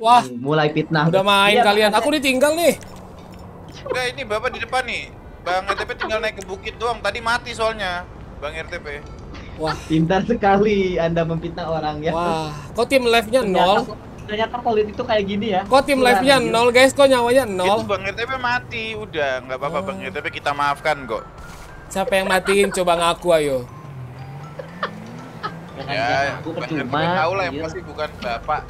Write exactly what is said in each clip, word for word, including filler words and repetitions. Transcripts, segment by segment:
Wah, mulai fitnah. Udah main Iya, kalian. Aku ditinggal nih. Udah ini Bapak di depan nih. Bang R T P tinggal naik ke bukit doang. Tadi mati soalnya. Bang R T P. Wah, pintar sekali Anda memfitnah orang ya. Wah, kok tim live-nya nol? Ternyata kulit itu kayak gini ya. Kok tim live-nya nol, guys? Kok nyawanya Itu nol? Bang R T P mati. Udah, nggak apa-apa Oh. Bang R T P kita maafkan kok. Siapa yang matiin? Coba ngaku ayo. Ya, aku Bang R T P percuma. tahu lah yang Iya. pasti bukan Bapak.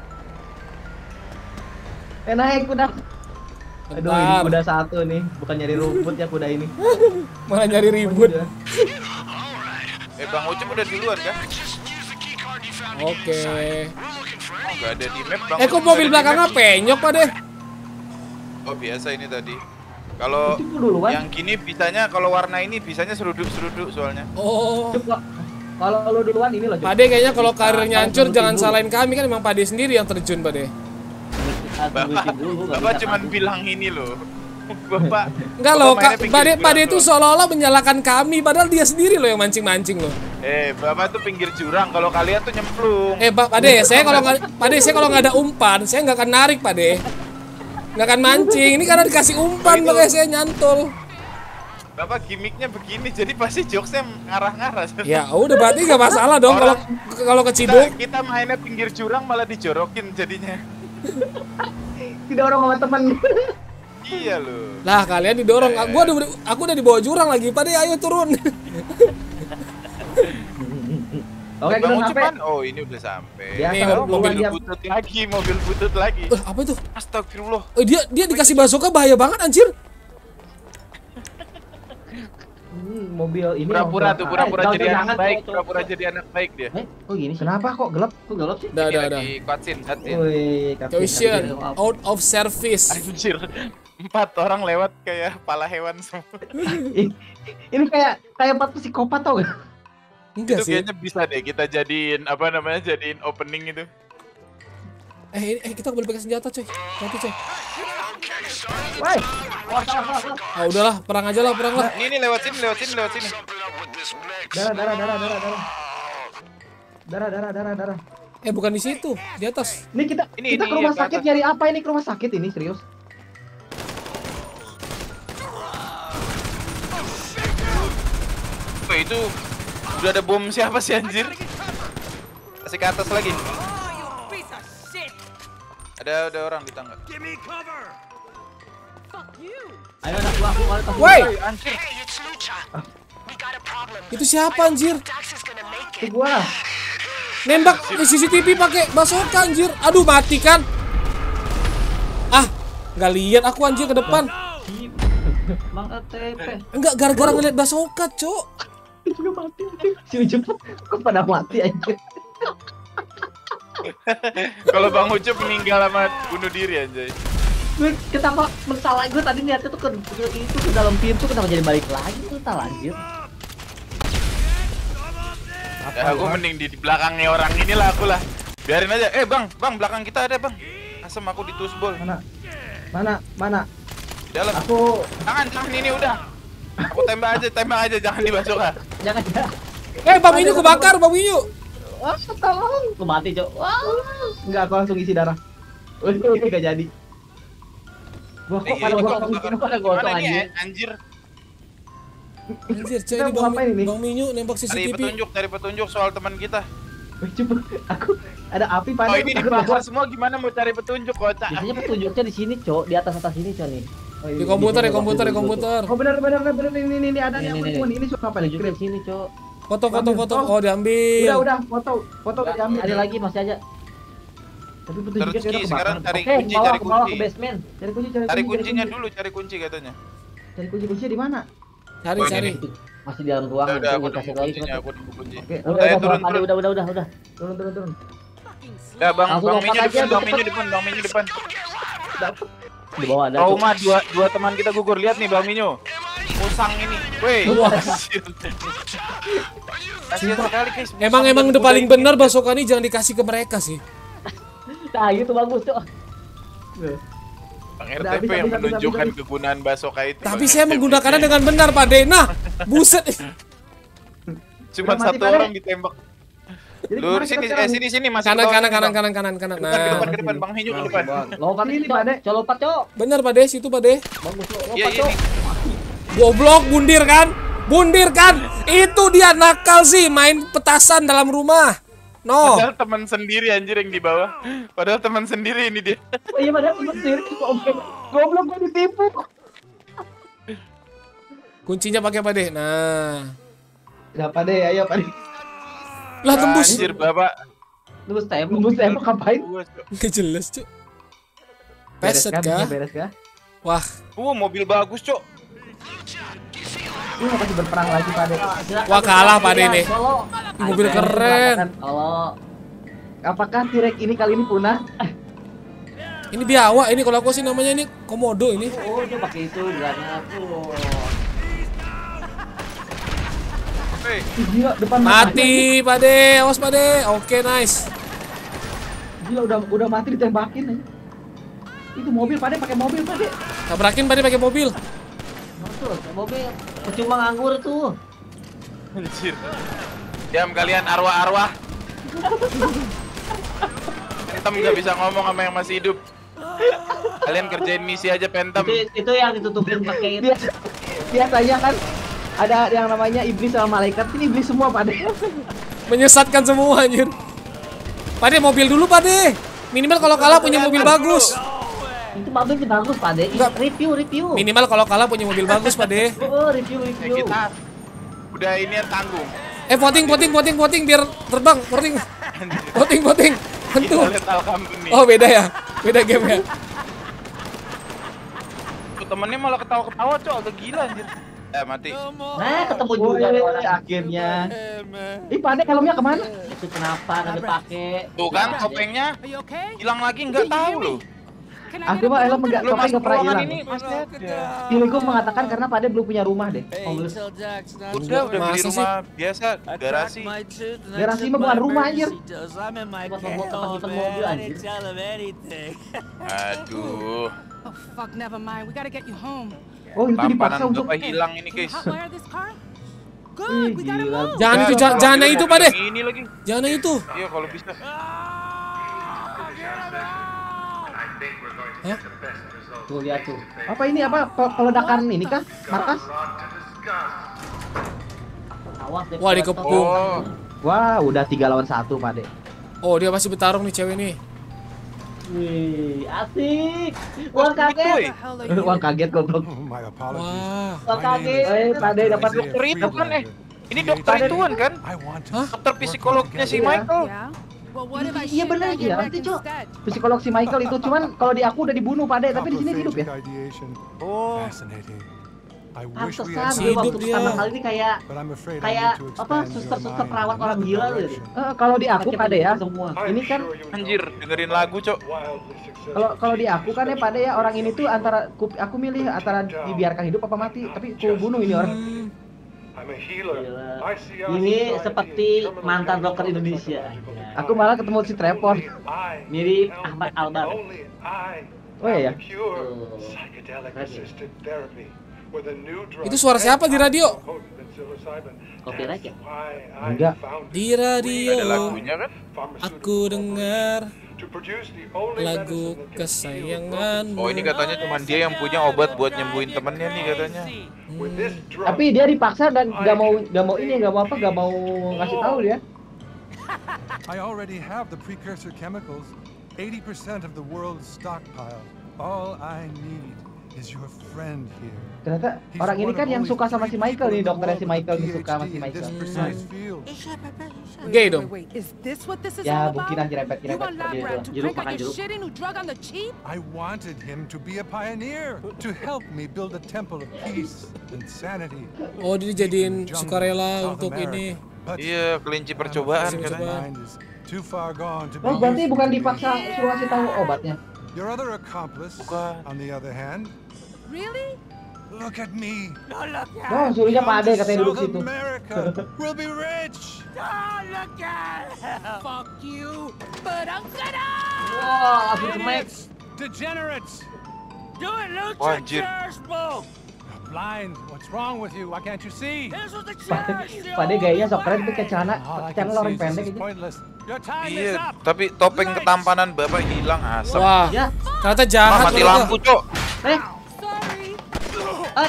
Eh naik kuda. Aduh, ini Bentar. kuda satu nih, bukan nyari rumput ya kuda ini. Malah nyari ribut. Kuda. Eh Bang Ucup udah duluan kan? Oke. Oh, nggak ada di map Bang. Eh, kok Ucup mobil nggak ada di belakangnya map. penyok, Pak deh? Oh biasa ini tadi. Kalau Itu duluan. yang gini bisanya kalau warna ini bisanya seruduk-seruduk soalnya. Oh. Coba kalau lu duluan ini loh. Pak deh kayaknya kalau karirnya hancur Tunggu jangan dulu. salahin kami, kan emang Pak deh sendiri yang terjun, Pak deh. Bapak, Bapak cuman bilang ini loh. Bapak. Enggak loh, Bapak Kak, mainnya pinggir Pak deh, Pak jurang deh itu doang. seolah-olah menyalahkan kami, padahal dia sendiri loh yang mancing-mancing loh. Eh, Bapak tuh pinggir jurang, kalau kalian tuh nyemplung. Eh, Pak, Pak deh, saya kalau nggak, Pak deh, saya kalau nggak ada umpan, saya nggak akan narik, Pak deh. Nggak akan mancing. Ini karena dikasih umpan, Oh, itu. makanya saya nyantol. Bapak gimmicknya begini, jadi pasti jokesnya ngarah-ngarah. Ya udah, berarti nggak masalah dong kalau kalau kita, keciduk. kita mainnya pinggir jurang malah dijorokin jadinya. Tidak orang sama teman. Iya loh. Lah kalian didorong, gua udah, aku udah di bawah jurang lagi, Pak deh, ayo turun. Oke, kita Bang Ucup sampai. kan? Oh ini udah sampai. Biasa, Nih, oh, mobil duluan dia. Butut lagi, mobil butut lagi. Eh, apa itu? Astagfirullah. Eh, dia dia dikasih bazooka, bahaya banget anjir. Hmm, mobil ini Pura-pura yang- tuh, pura-pura Eh, jadi jangan, anak jangan, baik, cowok, pura-pura cowok. jadi anak baik dia. Eh, kok gini? Kenapa kok gelap? Kok gelap sih? Dah, Ini dah, dah. lagi cutscene, cutscene. Wih, kapten, Caution, kapten. out of service. Anjir. Empat orang lewat kayak kepala hewan semua. Ih, ini kayak kayak empat psikopat tau gak? Enggak Itu sih. kayaknya bisa deh kita jadiin apa namanya jadiin opening itu. Eh, ini- eh kita boleh pakai senjata, coy. Nanti, coy. Woi, awas, awas, awas, awas. Ah, udahlah, perang aja lah, perang lah. Ini nih lewat sini, lewat sini, lewat sini. Darah, darah, darah, darah, darah. Darah, darah, darah, darah. Eh, bukan di situ, di atas. Ini kita Ini, kita ini, ke rumah yang ke sakit atas. nyari apa ini ke rumah sakit ini serius? Wah, itu udah ada bom siapa sih anjir? Kasih ke atas lagi. Ada ada orang di tangga. Ayo anak gua aku kalau Woi, Anjir. itu siapa anjir? itu gua. Nembak di C C T V pakai bazooka anjir. Aduh, mati kan. Ah, nggak lihat aku anjir ke depan. Mang A T P. Enggak, gara-gara ngeliat bazooka, Cok. Itu juga mati. Si Ucup kok pada mati anjir. Kalau Bang Ucup meninggal sama bunuh diri anjay. Gue kenapa mental gue tadi niatnya tuh ke, ke itu ke dalam pintu kenapa jadi balik lagi mental anjir. Ya aku mending di, di belakangnya orang inilah aku lah. Biarin aja. Eh Bang, Bang belakang kita ada Bang. Asem aku ditusbol. Mana? Mana? Mana? Dalam. Aku Jangan, jangan ini udah. Aku tembak aja, tembak aja jangan dibasuka. jangan ya. Eh, Bang Minyu kebakar, Bang Minyu. Wah, tolong. Aku mati, Cok. Wah. Enggak, aku langsung isi darah. Wih, enggak jadi. Gua kok Eh, pada ini gosong, kok- gini pada gosong Gimana ini, anjir. eh, anjir. Anjir, coy, Kita ini mau Bang, ngapain ini? Bang Minyu nembak Cari C C T V. petunjuk, cari petunjuk soal teman kita. Wih, coba aku ada api pada. Oh ini dibakar semua gimana mau cari petunjuk kocak? Biasanya petunjuknya di sini, Cok, di atas atas sini, Cok nih. Oh, Di komputer, di komputer, di komputer. Oh benar benar benar benar ini ini, ini ada nih Ini, aku ini, ini ini suka apa nih? Tunjukin sini, Cok. Foto, foto, foto. Oh, diambil. Udah udah foto foto diambil. Ada lagi masih aja. Tapi petunjuknya Terus kayaknya Ki, sekarang kebakaran. cari Oke, kunci, bawa cari ke bawah ke kunci. basement. Cari kunci cari Cari kunci, kuncinya kunci. dulu, cari kunci katanya. Cari kunci kuncinya di mana? Cari, Oh, ini cari. nih. Masih di dalam ruangan. Udah, udah, Coba aku kasih nunggu lagi. kuncinya, aku nunggu kunci. Oke, Udah, Saya udah, turun, udah, turun. udah, udah, udah, udah. turun turun turun. Ya bang, Langsung bang lompat Minyu aja, depan, bang cepet. Minyu depan, bang Minyu depan. Di bawah ada. Cok. Trauma dua dua teman kita gugur, lihat nih bang Minyu. Musang ini, weh. Wah. Kasihan sekali guys. Emang musang emang dan udah kuda paling ini. benar bazooka ini jangan dikasih ke mereka sih. Nah, gitu bagus, Cok. Bang Udah, R T P habis, yang habis, habis, menunjukkan habis. kegunaan basoka itu. Tapi Bang saya R T P. menggunakannya dengan benar, Pak De. Nah, buset. Cuma Udah mati, satu Pak, orang Dek. ditembak. Jadi Lur kemana sini, kita eh sekarang? sini sini masih Kanan ke bawah kanan nih, kanan Bang. kanan kanan kanan. Ke depan, ke depan, Nah. ke depan, Bang Hejo ke depan. Lompat ini Pak De. Coba lompat, Cok. Bener Pak De, situ Pak De. Bagus, Cok. Iya, Lompat, iya Cok. nih. Goblok, bundir kan? Bundir kan? Itu dia nakal sih main petasan dalam rumah. No. Padahal teman sendiri anjir yang di bawah. Padahal teman sendiri ini dia. Oh iya padahal temen sendiri. Goblok. Goblok gua ditipu. Kuncinya pakai Pak De. Nah. Ya Pak De, ayo Pak De. Lah tembus. Anjir, Bapak. Tembus tembok. Tembus tembok ngapain? Nggak jelas, Cuk. Beres Peset kah? kah? Bisa Beres kah? Wah, Uh, mobil bagus, Cok. Ini mau kasih berperang lagi Pak De. Silakan, Wah, kalah, Pak De silakan, nih. Solo. ini mobil keren. Kalau Apakah T-Rex ini kali ini punah? Ini biawak ini kalau aku sih namanya ini komodo ini. oh dia pakai itu granat tuh. Hei, Ih, Gila depan Mati, Pak De. Awas, Pak De. Oke, nice. Gila udah udah mati ditembakin aja. Itu mobil Pak De pakai mobil Pak De. Tabrakin Pak De pakai mobil. Betul, mobil. Percuma nganggur tuh. anjir. Diam kalian arwah-arwah. Phantom nggak bisa ngomong sama yang masih hidup. Kalian kerjain misi aja Phantom. Itu, itu yang ditutupin pakai itu. Biasa, biasanya kan ada yang namanya iblis sama malaikat. Ini iblis semua Pak De. Menyesatkan semua anjir. Pak De mobil dulu, Pak De. Minimal kalau kalah punya mobil bagus. Itu mobil sih bagus, Pak De. Enggak. Review, review. Minimal kalau kalah punya mobil bagus, Pak De. Oh, review, Ya, review. kita udah ini ya, tanggung. Eh, voting, voting, voting, voting biar terbang, voting. Voting, voting. Tentu. Kita lihat Alhamdulillah. Oh, beda ya. Beda game ya. Tuh, temennya malah ketawa-ketawa, Cok. Agak gila anjir. Eh, mati. Nah, ketemu Oh, juga nih iya, orang. akhirnya. Ih Pak De helmnya kemana? Itu kenapa nggak dipakai? Tuh kan topengnya hilang lagi nggak tahu loh. Aku mah helm enggak Lu topeng masuk enggak pernah ruangan hilang. ini pasti ada. Pilihku mengatakan karena Pak De belum punya rumah deh. Oh, belum. Udah, udah beli Masa rumah biasa, garasi. Garasi mah bukan rumah anjir. Buat membuat tempat simpen mobil anjir. Aduh, Oh fuck, never mind. We gotta get you home. Oh itu dipaksa tampanan untuk Bapak hilang ini, Can you guys. hotwire this car? Ih, Good, we gotta gila. move. Jangan itu, jangan, jangan yang itu, Pak De. Ini lagi. Jangan yang itu. Iya, kalau bisa. Hah? Tuh lihat tuh. apa ini apa pe- peledakan ini kah? Markas? Awas deh. Wah, dikepung. Oh, Wah, udah tiga lawan satu Pak De. Oh, dia masih bertarung nih cewek nih. Wih, asik. Wah, Wah, kaget. Woi. What the hell are you Wah doing? kaget goblok. My apologies. Wah. Wah, kaget. Eh, Pak De dapat dokter itu kan eh. Ini dokter ituan kan? I want to Hah? Dokter psikolognya si Iya. Michael. Yeah? Well, what if I Iya shoot bener back ya, your nanti neck Cok. instead? Psikolog si Michael itu cuman kalau di aku udah dibunuh Pak De, tapi di sini hidup ya. Ideation. Oh, Fascinating. I wish we Pantesan had Masih gue hidup waktu dia. pertama kali ini kayak but I'm afraid I kayak need to apa expand your suster-suster mind perawat in orang another gila gitu. direction. Eh, kalau di aku Pak De ya, Semua. ini kan anjir, dengerin lagu, Cok. kalau kalau di aku kan ya Pak De ya orang ini tuh antara ku- aku milih antara dibiarkan hidup apa mati, tapi aku bunuh ini orang. Gila. Ini seperti mantan dokter Indonesia. Aku malah ketemu si Trevor. Mirip Ahmad Albar. Oh iya ya. Itu suara siapa di radio? Copyright ya? Enggak. Di radio Ada lagunya kan? aku dengar lagu kesayangan. Oh, ini katanya cuma dia yang punya obat buat nyembuhin temennya nih katanya. Tapi dia dipaksa dan nggak mau nggak mau ini nggak mau apa nggak mau ngasih tahu dia. I already have the precursor chemicals. eighty percent of the world's stockpile. All I need is your friend here. Ternyata He's orang ini one kan of yang only suka sama si three Michael people nih, in the dokternya si world Michael with nih suka sama si PhD in this Michael. precise field. Gay Wait, dong. wait, wait. Is this what this is Ya all mungkin about? anjir repet You repet. want lab Jeruk, rat to jeruk, crank out makan your jeruk. shitty new drug on the cheap? I wanted him to be a pioneer, to help me build a temple of peace and sanity. Oh, dia dijadiin sukarela untuk ini. But Iya, kelinci percobaan Kelinci my katanya. mind is too far gone to be Oh berarti used. bukan dipaksa suruh ngasih tahu obatnya. Your other accomplice, Bukan. on the other hand, Really? look at me. Oh suruhnya Pak Ade katanya duduk South situ. America will be rich. Fuck you, but I'm gonna! Wah, langsung ke Max. Degenerates. Wah, anjir. blind? What's wrong with you? Why can't you see? Pade gayanya sok keren tuh ke celana, All I celana can orang see is pendek this is aja. pointless. Your time is Iya, up. tapi topeng ketampanan bapak hilang asap. Wah, Ya, ternyata Ah, jahat. mati mereka. lampu, Cok. eh, Sorry. ay.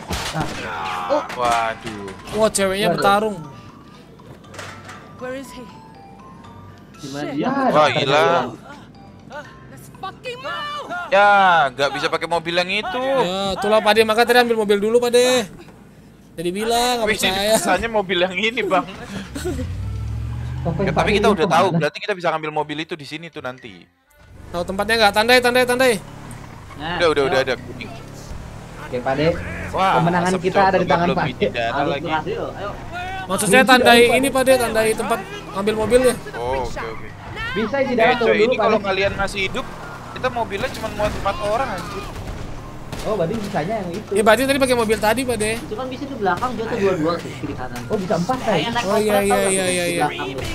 Waduh. Wah, ceweknya bertarung. Where is he? Gimana Shit. dia? Ya, Wah, hilang. Let's fucking move. Ya, nggak bisa pakai mobil yang itu. Ya, itulah Pade, maka tadi ambil mobil dulu Pade. Jadi bilang nggak Wih, percaya. bisanya mobil yang ini, Bang. Topeng Ya, tapi Pade kita ini udah tahu, kemana? berarti kita bisa ngambil mobil itu di sini tuh nanti. Tahu tempatnya nggak? Tandai, tandai, tandai. Nah, Udah, udah, ayo. udah ada kuning. Oke, Pade. Wah, Kemenangan asap, kita Cok. ada di tangan Belum Pak. ini darah Harus lagi. berhasil. Ayo. Maksudnya tandai ini Pade, tandai tempat ambil mobilnya. Oh, oke, oke. Bisa isi Eh, darah coy, turun dulu ini kalau Pade. kalian masih hidup, kita mobilnya cuma muat empat orang anjir. Oh, berarti bisanya yang itu. Ya berarti tadi pakai mobil tadi Pade. Itu kan bisa di belakang dia tuh dua-dua sih kiri kanan. Oh, bisa empat Kayak kayak. naik Oh, iya, motor, iya, tau nggak iya, tuh, iya, di iya. belakang tuh.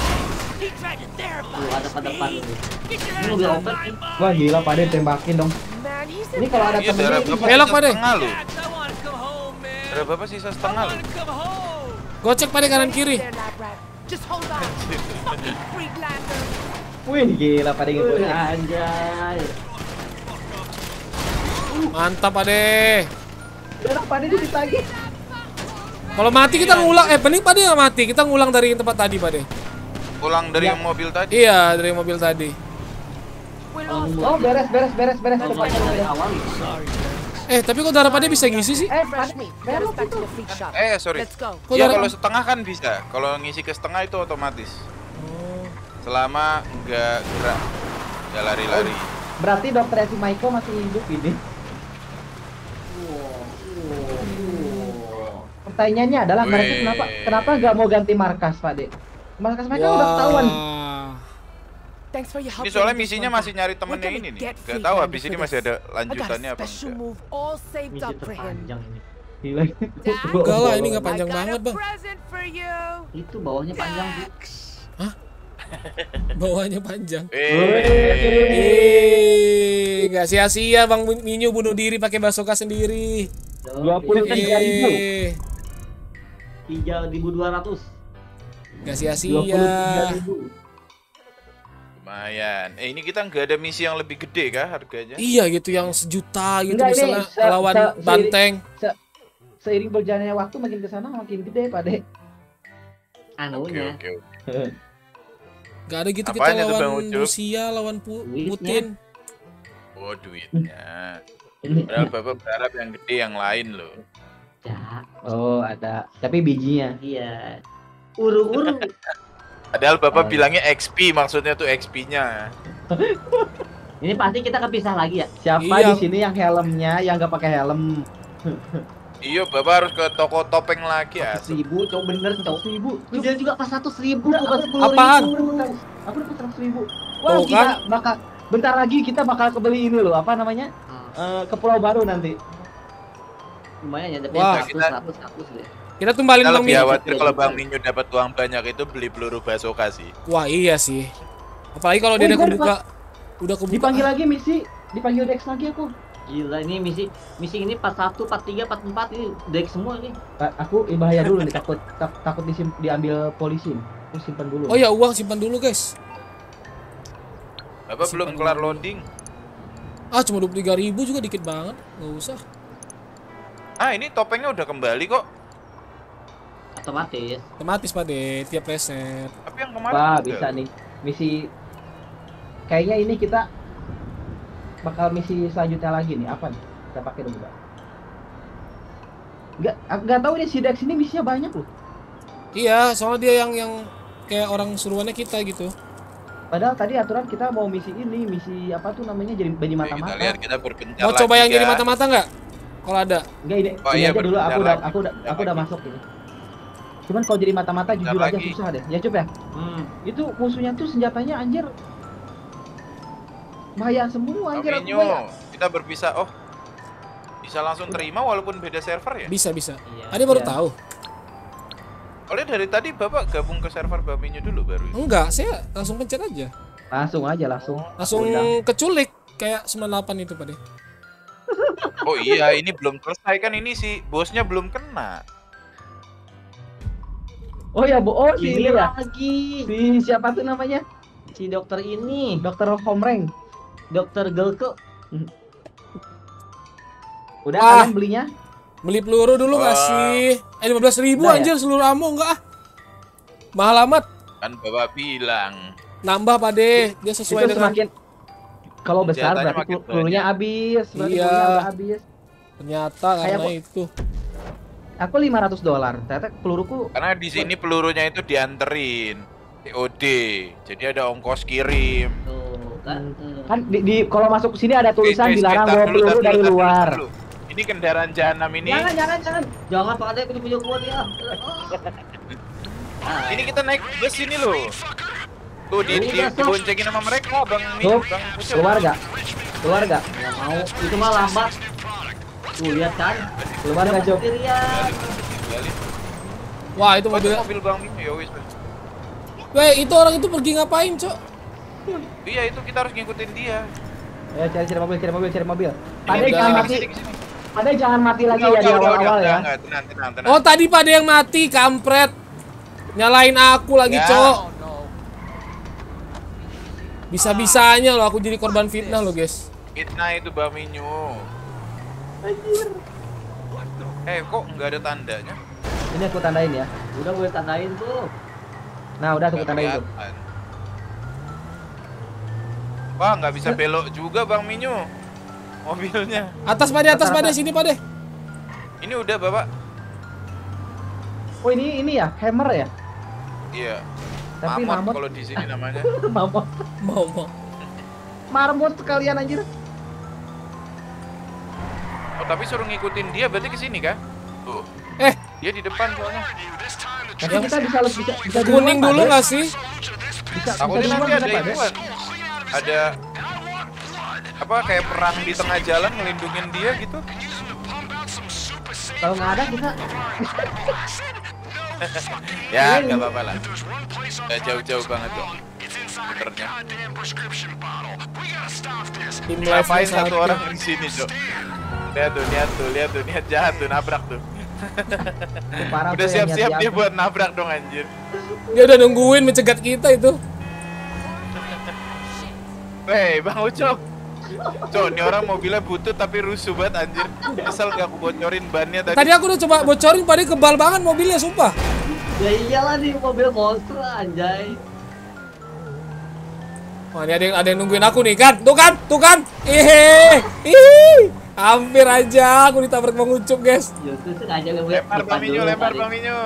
Tuh, ada pada depan tuh. Ini mobil open nih. Wah, gila Pade tembakin dong. Man, he's Ini kalau ada Iya, temennya darah ini bapak Belok, sisa Pak, deh. setengah lu. Darah bapak sisa setengah lu. Gocek Pade kanan kiri. there, lab rat. Just hold on. Fucking Freelander. Wih, gila Pade gitu. Wih, anjay. Mantap Pade. Darah Pade di lagi. Kalau mati kita ngulang, eh pening Pade nggak mati, kita ngulang dari tempat tadi Pade. Pulang dari Ya. yang mobil tadi. Iya dari mobil tadi. We lost. Oh, beres, beres, beres, beres. Kalau Depan, mulai dari depan. awal. Eh tapi kok darah Pade bisa ngisi sih? Eh, Refresh Pade, me. Get belok us back itu. to the freak shop. Eh, sorry. Let's go. Kok Ya darah- kalau setengah kan bisa. Kalau ngisi ke setengah itu otomatis. Selama nggak gerak, nggak lari-lari. Berarti dokter Esi Michael masih hidup ini. Pertanyaannya adalah mereka Weh. kenapa kenapa nggak mau ganti markas, Pade? Markas mereka udah ketahuan. Wah. Thanks for your help. Ini soalnya getting this misinya one masih done. nyari We're temennya gonna ini nih. get Gak tahu Freelander habis for ini this. masih ada I got a lanjutannya apa special enggak. move all saved Misi up for him. terpanjang ini. Gila. Enggak lah, ini nggak I panjang got banget a bang. present for you. Itu bawahnya panjang sih. Bawahnya panjang. Eh, Eh, nggak sia-sia Bang Minyu bunuh diri pakai basoka sendiri. dua puluh tiga ribu. Eh, tiga ribu dua ratus. nggak dua puluh tiga sia-sia. ribu. lumayan. Eh ini kita nggak ada misi yang lebih gede kah harganya? Iya gitu yang sejuta gitu Enggak, ini misalnya se- lawan se- seiring- banteng. Se- seiring berjalannya waktu makin ke sana makin gede, Pade. Oke Anunya. oke oke. Gak ada gitu Apanya kita tuh, Bang lawan Ucup? Rusia, lawan Pu Duitnya. Putin. Oh duitnya. Padahal bapak berharap yang gede yang lain loh. Ya, Oh, ada. Tapi bijinya. iya. Uru-uru. Padahal bapak Oh. bilangnya X P, maksudnya tuh X P-nya. Ini pasti kita kepisah lagi ya. Siapa Iya. di sini yang helmnya yang nggak pakai helm? Iya, bapak harus ke toko topeng lagi ya. Seribu, cowok bener cowok. Seribu. Dia juga pas satu seribu, Udah, bukan aku- sepuluh Apaan? ribu. Aku dapat seratus ribu. Wah, Tuh, kita kan? bakal bentar lagi kita bakal kebeli ini loh, apa namanya? Ah, Eh, ke Pulau Baru nanti. lumayan ya, tapi Wah. seratus, seratus, seratus deh. Kita tumbalin Kita Bang lebih Minyu. khawatir kalau Bang Minyu dapat uang banyak itu beli peluru basoka sih. Wah iya sih. Apalagi kalau dia Oh, udah iya, kebuka, udah kebuka. Dipanggil lagi misi, dipanggil Dex lagi aku. Gila, ini misi misi ini empat satu, empat tiga, empat empat ini deck semua nih. Pa- Aku eh, bahaya dulu nih, takut tak- takut disim- diambil polisi. Aku simpan dulu. Oh ya uang simpan dulu guys. Bapak belum Simpan kelar dulu. loading. Ah cuma dua puluh tiga ribu juga dikit banget, nggak usah. Ah, ini topengnya udah kembali kok. Otomatis. Otomatis Pak De, tiap reset. Tapi yang kemarin Wah, udah. bisa nih. Misi kayaknya ini kita bakal misi selanjutnya lagi nih. Apa nih? Kita pakai dulu, Mbak. Enggak, aku nggak tahu nih si Dex ini misinya banyak loh. Iya, soalnya dia yang yang kayak orang suruhannya kita gitu. Padahal tadi aturan kita mau misi ini, misi apa tuh namanya jadi jadi Oke, kita mata-mata. lihat kita berpencar Mau lagi, coba yang jadi kan. mata-mata nggak? Kalau ada. Enggak ini, Oh ini iya, aja dulu aku berbentar udah lagi, aku udah berbentar aku udah lagi. masuk ini. Cuman kalau jadi mata-mata jujur aja lagi. susah deh. Ya coba ya. Hmm. Itu musuhnya tuh senjatanya anjir. Bahaya semua anjir aku Minyu, bahaya. kita berpisah. Oh, bisa langsung terima walaupun beda server ya? Bisa bisa. Iya. Ada baru Iya. tahu. Oleh dari tadi bapak gabung ke server Bapak Minyu dulu baru. ya? Enggak, saya langsung pencet aja. Langsung aja langsung. Langsung Udah. keculik kayak sembilan puluh delapan itu Pak De. Oh iya, ini belum selesai kan, ini si bosnya belum kena. Oh ya, Bu. Oh, si Ini ini ya. lagi. Si siapa tuh namanya? Si dokter ini. Dokter Homreng. Dokter Gelke. Udah Wah. kalian belinya? Beli peluru dulu nggak Wah. sih? Eh lima belas ribu Udah ya? anjir seluruh ammo enggak ah. Mahal amat. Kan Bapak bilang. Nambah Pade, dia sesuai Itu dengan semakin kalau besar Senjatanya berarti makin pel- pelurunya banyak. habis, berarti Iya. pelurunya udah habis. ternyata Kayak karena kok- itu. Aku lima ratus dolar. Ternyata peluruku Karena di sini pelurunya itu dianterin C O D. Jadi ada ongkos kirim. Tuh, kan. tuh. kan di, di kalau masuk ke sini ada tulisan Guys, guys, dilarang tar bawa dulu, tar peluru dulu, dari tar dulu, luar. tar dulu. Ini kendaraan jahanam ini. Jangan, jangan, jangan. Jangan Pak Ade, aku punya gua dia. Ini kita naik bus ini loh. Tuh di, di, Udah, Sob. diboncengin sama mereka, Bang Mi, Tuh, Bang Ucup. keluar gak? Keluar gak? Nggak mau. Itu mah lambat. Tuh lihat kan. Keluar gak, Job? Sendirian. Balik. Wah, itu Oh, itu mobil. mobil Bang Mi, ya wis. Weh, itu orang itu pergi ngapain, Cok? Iya, itu kita harus ngikutin dia. Ya, cari cari mobil, cari mobil, cari mobil. Ini, Padahal ini, jangan ini, mati. kesini, kesini. Padahal jangan mati lagi Udah, ya di udah, udah, awal-awal udah, ya. enggak, tenang, tenang, tenang. Oh, tadi Pade yang mati, kampret. Nyalain aku lagi, Ya. Cok. Bisa-bisanya loh aku jadi korban fitnah loh, guys. Fitnah itu Bang Minyo. Eh, kok nggak ada tandanya? Ini aku tandain ya. Udah gue tandain tuh. Nah, udah aku Nggak tandain tuh. kelihatan. Wah, nggak bisa belok juga Bang Minyo. Mobilnya. Atas Pade, atas Pade, sini Pade. Ini udah, Bapak. Oh, ini ini ya, hammer ya? Iya. Tapi Mamot mamut. kalau di sini namanya. Mamut. Mau, mau. Marmut sekalian anjir. Oh, tapi suruh ngikutin dia berarti ke sini kan? Tuh. Eh, Dia di depan soalnya. Tapi kita bisa bisa bisa di kuning luar, dulu Pak, nggak sih? Bisa, Takutnya bisa di nanti luar, ada bisa, Pak, ituan. Ada apa kayak perang di tengah jalan ngelindungin dia gitu. Kalau nggak ada kita Ya, nggak apa-apa lah. Nggak jauh-jauh banget kok. Benernya. Tim Ngapain live satu orang di sini, Cok? Lihat tuh, lihat tuh, lihat tuh, niat jahat tuh, nabrak tuh. parah Udah tuh yang siap-siap niat dia jahat. buat nabrak dong anjir. Dia udah nungguin mencegat kita itu. Weh, Bang Ucok. Cok, ini orang mobilnya butut tapi rusuh banget anjir. Asal nggak aku bocorin bannya tadi. Tadi aku udah coba bocorin, Pade kebal banget mobilnya, sumpah. Ya iyalah di mobil monster anjay. Wah, ini ada yang, ada yang nungguin aku nih kan? Tuh kan? Tuh kan? Ih, ih, hampir aja aku ditabrak Bang Ucup, guys. Ya tuh sengaja gue Lempar Bang Minyo, lempar Bang Minyo.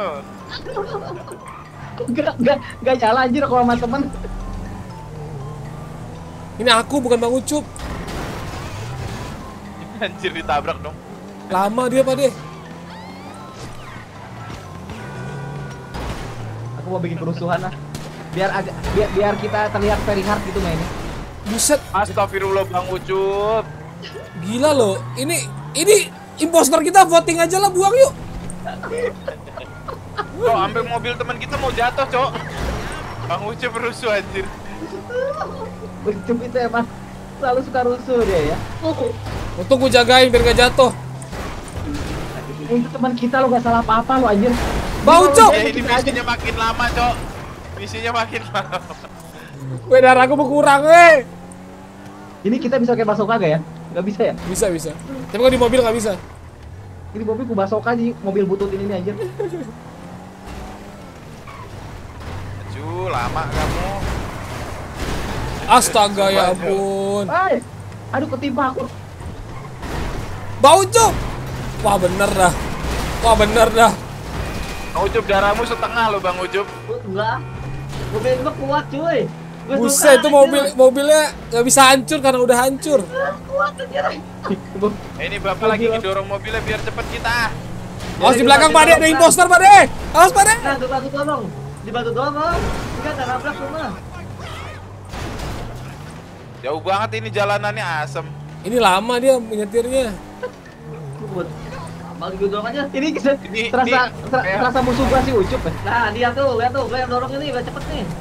Enggak, enggak, enggak nyala anjir kalau sama temen. Ini aku bukan Bang Ucup. Anjir ditabrak dong. Lama dia, Pade. Aku mau bikin kerusuhan lah. Biar agak biar, biar kita terlihat very hard gitu mainnya. Buset, Astagfirullah Bang Ucup. gila loh. Ini ini imposter kita voting aja lah, buang yuk. Cok, sampai mobil teman kita mau jatuh, Cok. Bang Ucup rusuh anjir. Ucup itu emang selalu suka rusuh dia ya. Untung gue jagain biar gak jatuh. Untuk teman kita lo gak salah apa-apa lo anjir. Bau, Ini Cok. kalau Ya dia ini kita aja. misinya makin lama, Cok. Misinya makin lama. Weh, darah aku berkurang, weh. Ini kita bisa kayak basoka gak ya? Gak bisa ya? Bisa, bisa. Tapi kalau di mobil gak bisa. Ini mobil ku basoka nih, mobil butut ini nih anjir. Ju, lama kamu. Astaga, ya ampun. Hai. Aduh ketimpa aku. Bau, Cok. Wah, bener dah. Wah, bener dah. Bang Ucup, darahmu setengah loh Bang Ucup. Enggak. Mobil gue kuat cuy. Gua suka, Buset, itu anjir. mobil mobilnya gak bisa hancur karena udah hancur. Kuat anjir. Eh, ini Bapak lagi ngedorong mobilnya biar cepet kita. Awas di belakang, Pade, ada imposter, Pade. Awas, Pade. Nah, dibantu dorong. Dibantu dorong. Enggak ada nabrak rumah. Jauh banget ini jalanannya asem. Ini lama dia menyetirnya. Buat balik gue dorong aja. Ini bisa Ini- terasa ini ter- kayak- terasa musuh gua sih Ucup ya. Nah, dia tuh, lihat tuh, gue yang dorong ini, biar cepet nih.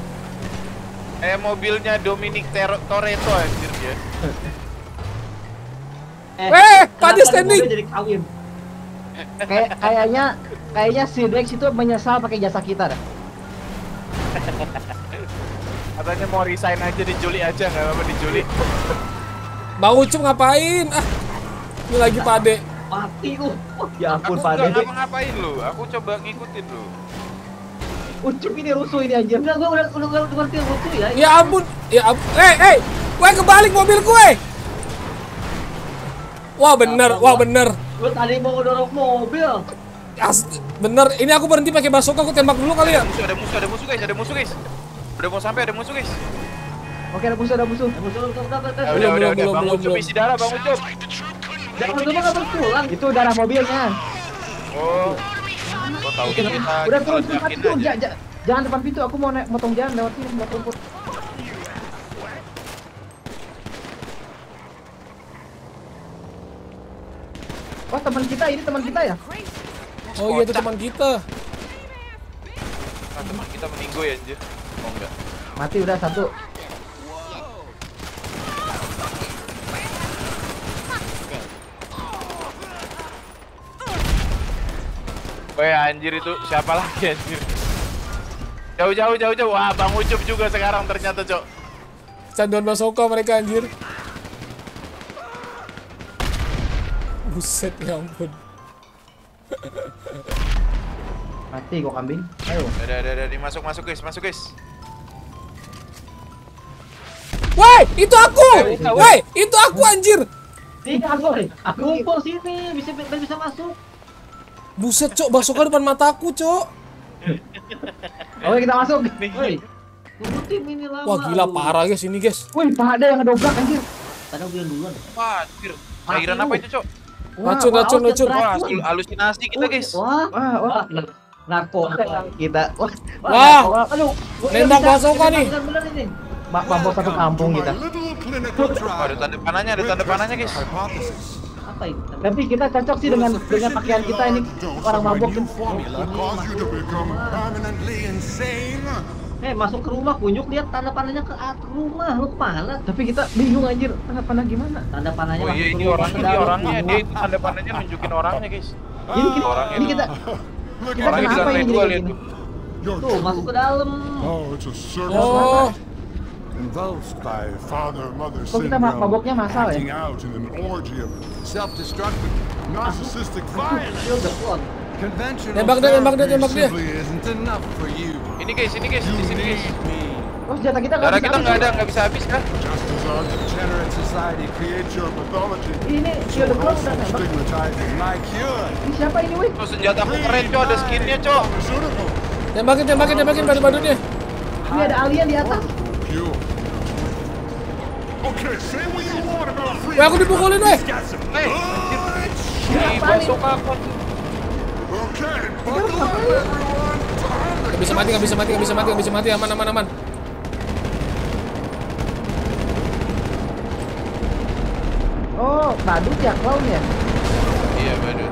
Eh, mobilnya Dominic Ter- Toretto anjir dia. Eh, Pade kenapa standing. mobil jadi kawin? Kayak kayaknya kayaknya si Dex itu menyesal pakai jasa kita dah. Katanya mau resign aja, diculik aja, nggak apa-apa diculik. Bang Ucup ngapain? Ah, ini lagi Pade. Mati lu. Ya Aku ampun, nggak Pade. ngapa-ngapain lu, aku coba ngikutin lu. Ucup ini rusuh ini anjir. Enggak, gua udah udah udah ngerti lucu ya. Ya ampun, ya ampun. Eh, eh, gue kebalik mobil gue. Wah bener, wah bener. Lu tadi mau dorong mobil. As, bener. Ini aku berhenti pakai bazooka, aku tembak dulu kali ya. Ada musuh, ada musuh, ada musuh guys, ada musuh guys. Udah mau sampai, ada musuh guys. Oke, ada musuh, ada musuh. Musuh lu udah udah. Ya, Belum, udah, udah, belum, udah. belum, Bang belum, Ucup belum. isi darah, Bang Ucup. Jangan lu enggak berpulang. Itu darah mobilnya. Oh, kok tahu Oke, kita udah turun kita depan ledakin pintu, aja. ja- ja- jangan depan pintu. Aku mau naik motong jalan lewat sini, lewat rumput. Oh, teman kita ini teman kita ya? Oh iya itu teman kita. Nah, teman kita meninggal ya anjir. Oh enggak. Mati udah satu. Weh anjir, itu siapa lagi anjir? Jauh jauh jauh jauh. Wah, Bang Ucup juga sekarang ternyata, Cok. Canduan bazooka mereka anjir. Buset ya ampun. Mati kok kambing. Ayo. Ada ada ada masuk masuk guys, masuk guys. Woi, itu aku. Woi, itu aku anjir. Sini aku. Aku ngumpul sini, bisa bisa masuk. Buset, Cok, bazooka depan mataku, Cok. Oke, kita masuk. Woi. Tunggu tim ini lama. Wah, gila Aduh. parah guys ini, guys. Wih, Pak ada yang ngedobrak anjir. Tadi aku bilang duluan. Wah, anjir. Cairan apa itu, Cok? Racun, wah, racun, oke, racun. Wah, racun. hasil halusinasi kita, guys. Wah, Wah, wah. narko. Kita. Wah, Wah, wah, aduh. nembak bazooka nih. Bener ini. Ma- mabok satu kampung kita. Little clinical Wah, ada trial tanda panahnya, ada tanda panahnya, guys. hypothesis. Apa itu? Tapi kita cocok sih dengan dengan pakaian kita ini orang mabok. New formula cause you to become permanently insane. Eh, masuk ke rumah, kunyuk lihat tanda panahnya ke at- rumah. Lu kemana? Tapi kita bingung anjir, tanda panah gimana? Tanda panahnya Oh iya, masuk ini ke orangnya, rumah. ini orangnya. Dia itu tanda panahnya nunjukin orangnya, guys. Ini kita, Orangnya ini tuh. kita, Look kita at Orangnya di kenapa lantai ini dua, jadi lihat gini? tuh. your Tuh, masuk ke dalam. Oh, it's a circus Oh, convulsed by father mother Kok kita ma- syndrome, maboknya massal ya? acting out in an orgy of self-destructive narcissistic violence. Dia udah kuat. Conventional Tembak dia, tembak dia, therapy tembak dia. simply isn't enough for you. Ini, guys, ini, guys, di sini, guys. Need me. Oh, senjata kita nggak Darah bisa kita habis nggak nih. ada, nggak bisa habis kan? Just as our degenerate society creates your pathology, Ini so shield it cloud also udah nembak. stigmatizes my cure. Ini siapa ini, weh? Tuh senjataku keren, Cok, ada skinnya, Cok. Pharmaceutical tembakin, tembakin, tembakin badut-badutnya. Ini ada alien di atas. cure. Okay, say what you want about free. Weh, aku dipukulin, weh. Got some Eh, good Ini bazooka aku. Okay, buckle up, everyone. Time to Gak bisa mati, gak bisa mati, gak bisa mati, gak bisa mati. Aman, aman, aman. Oh, badut ya, clown ya? Iya, badut.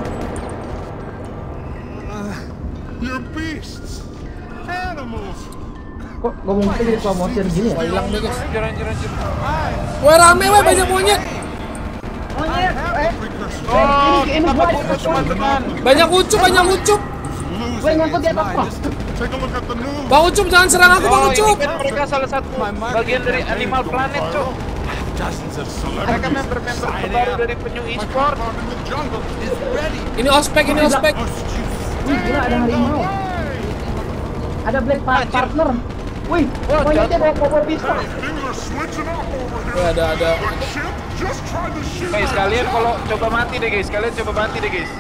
You're beasts, animals. Kok ngomong kita jadi slow motion gini ya? Wah, hilang deh, guys. Anjir, anjir, anjir. Weh, rame, weh, banyak monyet. Monyet, eh, Precursor. Oh, ini- ini kita gua keburu ada- teman-teman. Banyak ucup, banyak ucup. Losing Weh, ngangkut di his atas mind. kok. Take a look at the news. Bang Ucup, jangan serang aku, Bang Oh, ini Ucup. kan mereka salah satu bagian dari Animal Planet, Cok. Dozens of Mereka celebrities member-member signing terbaru up. dari penyu My e-sport. compound in the jungle is ready. Ini ospek, ini ospek. Must you Wih, gila ada harimau. Ada black pa- Anjir. partner. Wih, Wah, monyetnya bawa bawa pistol. Hey, things are switching up over here. Weh, ada, ada. The ship just tried to shoot Guys, at kalian us. kalau coba mati deh, guys. Kalian coba mati deh, guys.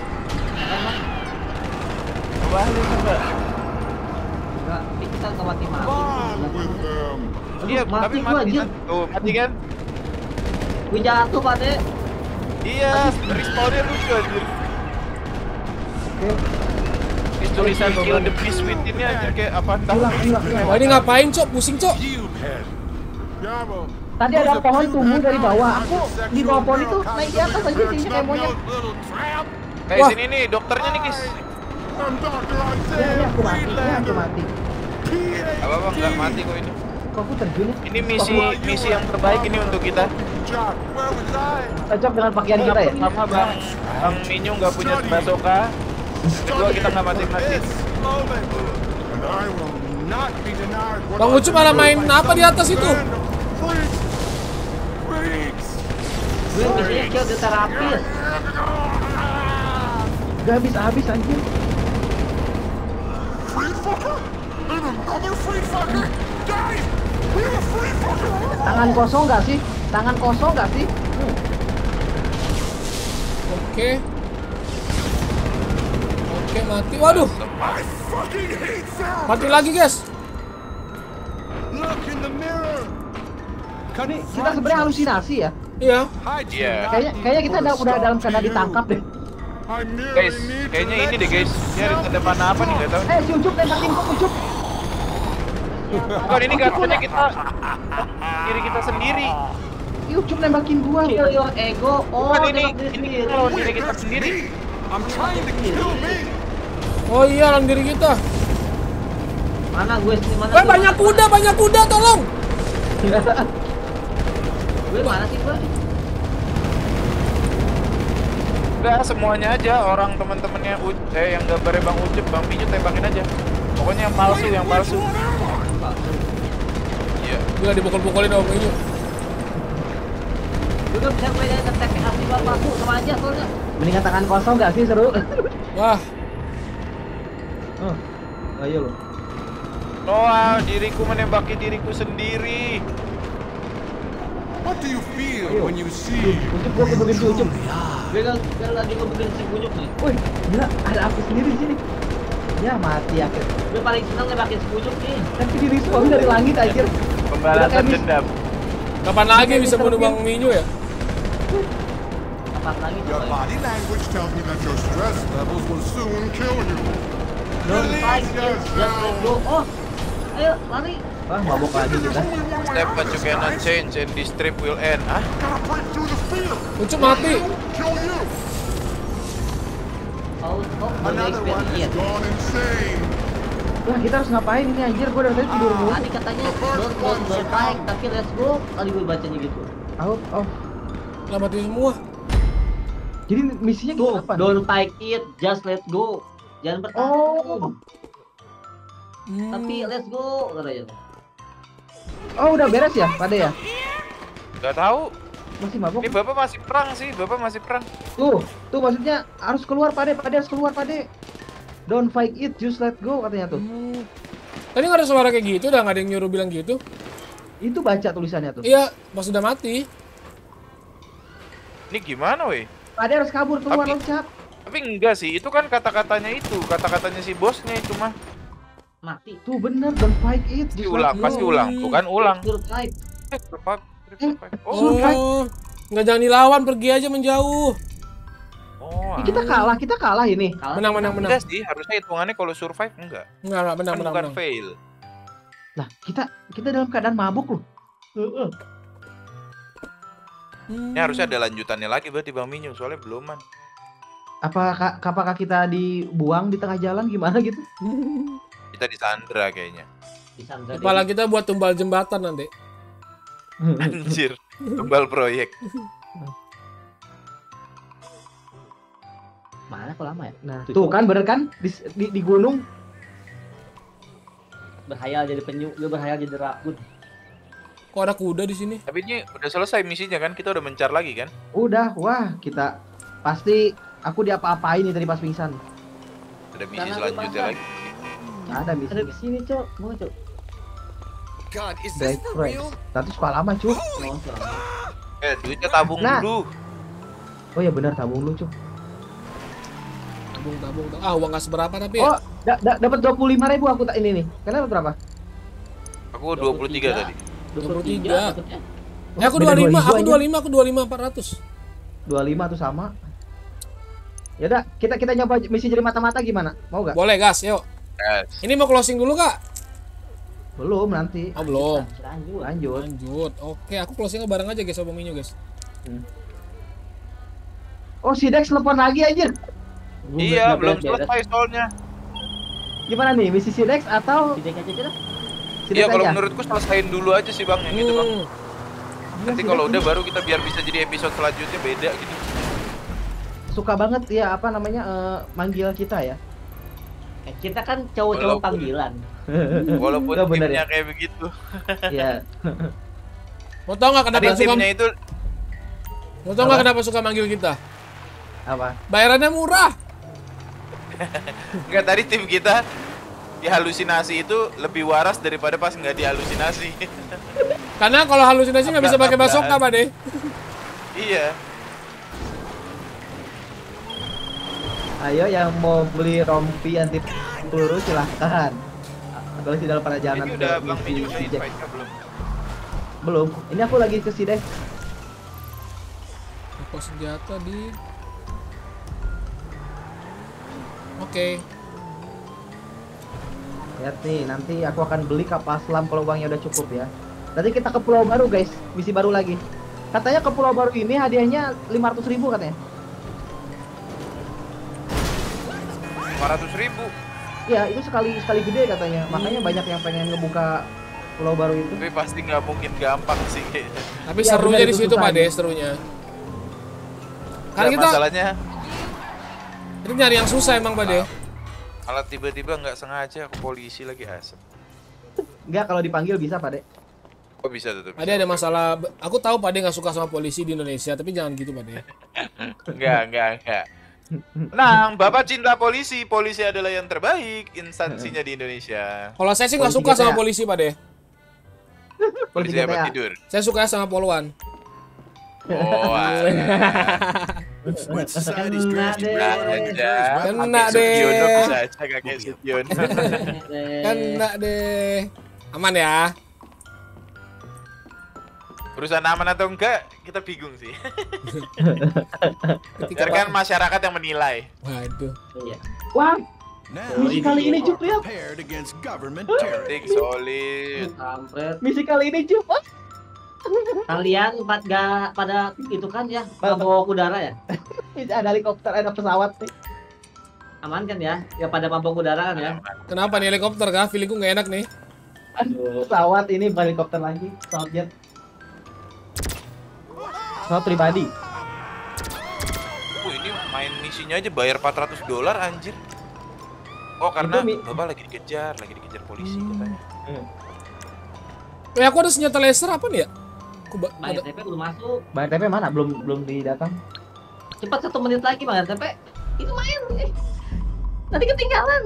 Coba aja, coba. Enggak, ini kita nggak mati-mati. Bond with them. Iya, mati tapi gua, mati anjir. kan? Tuh, mati kan? Gue jatuh, Pak De. Iya, respawnnya lucu anjir. Oke, Ini tulisan kill the beast within-nya anjir kayak apa entah. hilang, hilang, hilang. Wah, ini ngapain, Cok? Pusing, Cok. Cubehead. Gabo. Tadi ada pohon tumbuh dari bawah. Aku di bawah pohon itu naik di atas aja sini kayak monyet. Little tramp. Guys, Wah. ini nih dokternya nih, guys. I'm Doctor Ya, ini Isaiah aku mati, ini aku Friedlander. mati. P H D. Apa-apa enggak mati kok ini. Kok aku terjun ya? Ini misi misi yang terbaik ini untuk kita. Jack, where was I? Cocok dengan pakaian kita ya? Sama Bang Bang Minyu nggak punya bazooka. Kedua kita nggak mati-mati. This moment, and I will not be denied what Bang I Ucup malah main consider apa di atas itu? friend of freaks. Freaks. Gue misinya kill the terapis. Gak habis-habis anjir. Free fucker? And another free fucker? Guys, we have a free fucker on the Tangan kosong gak sih? Tangan kosong gak sih? Oke. Oke, mati. Waduh, I fucking hate Sarah. mati lagi, guys. Look in the mirror. Ini kita sebenarnya halusinasi ya? Iya. Iya. Kayaknya kayaknya kita udah, udah dalam keadaan ditangkap deh. Guys, kayaknya ini deh guys. Ini ada tanda panah apa nih nggak tahu. Eh, si Ucup tembakin kok Ucup. Bukan ini katanya kita diri kita sendiri. Si Ucup nembakin gua. Kill your ego. Oh, Bukan ini tembak diri ini sendiri. kalau diri kita sendiri. I'm trying to kill me. Oh iya, lawan diri kita. Mana gue sih mana? Wah, gue? banyak kuda, banyak kuda, tolong. Gue mana sih gue? Udah semuanya aja orang teman-temannya U- eh yang gambarnya Bang Ucup, Bang Minyu tembakin aja. Pokoknya yang palsu, yang palsu. Iya. Gila dipukul-pukulin sama Minyu. Gue gak bisa main dengan teknik asli bapakku sama aja soalnya. Mendingan tangan kosong gak sih seru? Wah, Oh, ayo lo. Noah, diriku menembaki diriku sendiri. What do you feel Ayo. when you see? Ucup gua kebukin si Ucup. Gue gak, gak lagi ngebukin si kunyuk nih. Wih, gila ada api sendiri di sini. Ya mati akhir. Gue paling seneng nembakin si kunyuk nih. Tapi di respawn dari langit anjir. Pembalasan Udah, dendam. kapan lagi Kayak bisa Mister bunuh Bean. Bang Minyu ya? Kapan lagi Your coba? body language tells me that your stress levels will soon kill you. Don't fight it, just let go. Oh, ayo lari. Wah, mabok lagi kita. Step but you cannot change and this trip will end. Ah? Gotta break through the fear. Ucup mati. Kill you. Oh, oh, mau Another one is experience. gone insane. Wah, kita harus ngapain ini anjir? Gua dari tadi tidur mulu. Tadi katanya don't don't don't fight, tapi let's go. Tadi gue bacanya gitu. Out of. Lah mati semua. Jadi misinya Tuh, apa? don't fight it, just let go. Jangan bertahan. Oh. Hmm. Tapi let's go katanya. Oh, udah beres ya, Pade ya? Gak tahu. Masih mabok. Ini Bapak masih perang sih, Bapak masih perang. Tuh, tuh maksudnya harus keluar Pade, Pade harus keluar Pade. Don't fight it, just let go katanya tuh. Hmm. Tadi nggak ada suara kayak gitu, udah nggak ada yang nyuruh bilang gitu. Itu baca tulisannya tuh. Iya, pas udah mati. Ini gimana weh? Pade harus kabur keluar Tapi- loncat. Tapi enggak sih, itu kan kata-katanya itu, kata-katanya si bosnya itu mah. Mati. Tuh bener, don't fight it, Pasti just ulang, let pasti go. ulang, bukan ulang. Survive. Eh, survive, trip Eh, survive. Oh, Survive. Oh, nggak jangan dilawan, pergi aja menjauh. oh. Ih, kita kalah, kita kalah ini. Kalah. Menang, menang, menang. Enggak sih, harusnya hitungannya kalau survive enggak. Enggak, enggak, menang, Kan menang, bukan menang. fail. Lah, kita kita dalam keadaan mabuk loh. Heeh. Hmm. Ini harusnya ada lanjutannya lagi berarti Bang Minyu, soalnya beluman. Apakah apakah kita dibuang di tengah jalan gimana gitu? Kita disandra kayaknya. Disandra Kepala deh. kita buat tumbal jembatan nanti. Anjir, tumbal proyek. Mana kok lama ya? Nah, tuh kan bener kan di, di, di gunung. Berhayal jadi penyu, gue berhayal jadi rakun. Kok ada kuda di sini? Tapi ini udah selesai misinya kan, kita udah mencar lagi kan? Udah, wah kita pasti aku diapa-apain nih tadi pas pingsan. Ada misi Jangan selanjutnya lupa. lagi. Ada misi. Ada di sini, Cok. Mau, Cok. God, is Break this for price. real? Tapi suka lama cuy. Mau, Cok. Eh, duitnya tabung Nah. dulu. Oh ya benar tabung lu cuy. Tabung, tabung, tabung. Ah, uang nggak seberapa tapi ya. Oh, da- da- dapat dua puluh lima ribu aku tak ini nih. Kalian dapat berapa? Aku dua puluh tiga tadi. dua puluh tiga. tiga. dapetnya. Eh, aku Beda dua puluh lima, dua ribu aku aja. dua puluh lima, aku dua puluh lima empat ratus. dua puluh lima tuh sama. Ya udah, kita kita nyoba misi jadi mata-mata gimana? Mau gak? Boleh, gas, yuk. Yes. Ini mau closing dulu, Kak? Belum nanti. Oh, belum. Lanjut. Lanjut. Lanjut. Oke, aku closingnya bareng aja guys sama Bang Minyu, guys. Oh, si Dex telepon lagi aja. Gua Iya, beres- belum beres- beres. selesai soalnya. Gimana nih, misi si Dex atau Tidak aja aja lah. Sidet Iya, kalau aja. menurutku selesain dulu aja sih bang, yang gitu bang. Hmm. Gila, Nanti Sidet kalau ini udah baru kita biar bisa jadi episode selanjutnya beda gitu. suka banget ya apa namanya eh, manggil kita ya. Eh, kita kan cowok-cowok Walaupun- panggilan. Walaupun Udah bener timnya ya? kayak begitu. Iya. Mau tau nggak kenapa Tadi suka? timnya itu Mau tau nggak Apa? kenapa suka manggil kita? Apa? Bayarannya murah. enggak, tadi tim kita dihalusinasi itu lebih waras daripada pas nggak dihalusinasi. Karena kalau halusinasi nggak bisa pakai basoka, Pak deh. Iya. Ayo yang mau beli rompi anti peluru silahkan. Kalau tidak pada jangan Ini udah ke bang misi Minyu udah si Jack. invite kah belum? Belum. Ini aku lagi ke Sidet. Apa senjata di? Oke. Lihat nih, nanti aku akan beli kapal selam kalau uangnya udah cukup ya. Nanti kita ke pulau baru guys, misi baru lagi. Katanya ke pulau baru ini hadiahnya lima ratus ribu katanya. lima ratus ribu. Ya itu sekali sekali gede katanya. Makanya banyak yang pengen ngebuka pulau baru itu. Tapi pasti nggak mungkin gampang sih kayaknya. Tapi Iya, serunya benar, di itu situ, Pak susahnya. deh, serunya. Karena Nah, kita masalahnya itu nyari yang susah emang, Pak deh. kalau tiba-tiba nggak sengaja ke polisi lagi asem. Enggak, kalau dipanggil bisa Pak Dek. Kok bisa tuh? Pak deh ada masalah. Aku tahu Pak deh nggak suka sama polisi di Indonesia, tapi jangan gitu, Pak deh. Enggak, enggak, enggak. Tenang, Bapak cinta polisi. Polisi adalah yang terbaik instansinya di Indonesia. Kalau saya sih nggak Polisi suka sama G T A. polisi, Pak deh. Polisi G T A. apa tidur? Saya suka sama poluan. Oh, alah. Which side is Kena dressed deh. Belanja. Kena Kakek deh. Sugiono bisa aja kakek Sugiono. Kena deh. Aman ya. Perusahaan aman atau enggak, kita bingung sih. Ketika Biarkan masyarakat yang menilai. Waduh. Iya. Wah, Now, misi kali ini Jup ya. prepared against government terror. Tik solid. Kampret. Misi kali ini Jup. Wah, Kalian empat gak pada itu kan ya, mabok udara ya? ada helikopter, ada pesawat nih. Aman kan ya? Ya pada mabok udara kan ya? Kenapa nih helikopter kah? Feelingku nggak enak nih. Aduh, pesawat ini bukan helikopter lagi, pesawat jet. Pesawat pribadi. Oh, ini main misinya aja bayar empat ratus dolar anjir. Oh, karena Itu mi- Bapak lagi dikejar, lagi dikejar polisi katanya. Eh aku ada senjata laser apa nih ya? Aku ba- Bayar ada- T P belum masuk. Bayar T P mana? Belum belum didatang. Cepat satu menit lagi bayar T P. Itu main. Eh. Nanti ketinggalan.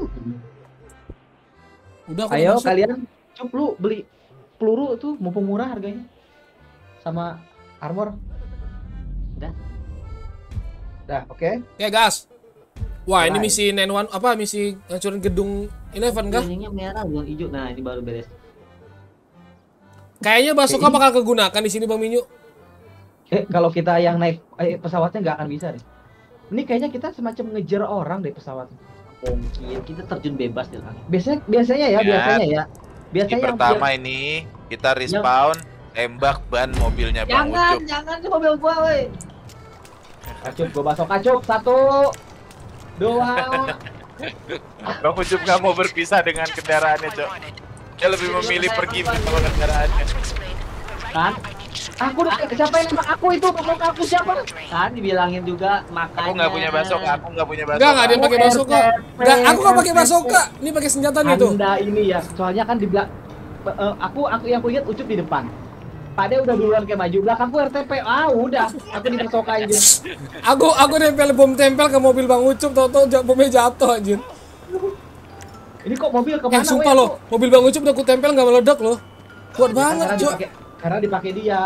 Udah aku Ayo udah masuk. kalian, Cup lu beli peluru tuh mumpung murah harganya. Sama armor. Udah. Udah, oke. Ya gas. Wah ini Mulai. misi sembilan satu apa misi ngancurin gedung Eleven kah? Kuningnya merah bukan hijau. Nah, ini baru beres. Kayaknya basoka bakal kegunakan di sini Bang Minyu. Eh, kalau kita yang naik eh, pesawatnya nggak akan bisa deh. Ini kayaknya kita semacam ngejar orang deh pesawat. Mungkin kita terjun bebas ya kan. Biasanya biasanya ya, Ya. biasanya ya. Di Biasanya yang pertama ini kita respawn, tembak ban mobilnya Bang Jangan, Ucup. jangan itu mobil gua, woi. Kacup, gua basok kacup. Satu, dua. Bang Ucup nggak mau berpisah dengan kendaraannya, Cok. Dia lebih memilih pergi bersama kendaraannya. Kan? Aku udah siapa yang nembak aku itu? Nembak aku siapa? Kan dibilangin juga makanya. Aku nggak punya basok, aku nggak punya basok. Enggak, enggak ada yang pakai Oh, basoka. R T P, Enggak, aku nggak pakai R T P. basoka. Ini pakai senjata nih tuh. Anda ini ya, soalnya kan di belak eh, aku aku yang aku lihat Ucup di depan. Pade udah duluan kayak maju, belakangku R T P. Ah, udah, aku di basoka aja. Aku aku nempel bom tempel ke mobil Bang Ucup, tau-tau ja- bomnya jatuh anjir. Ini kok mobil kemana? Eh sumpah weh? loh, mobil Bang Ucup udah aku tempel nggak meledak loh. Kuat banget, Karena Cok. dipakai, karena dipakai dia.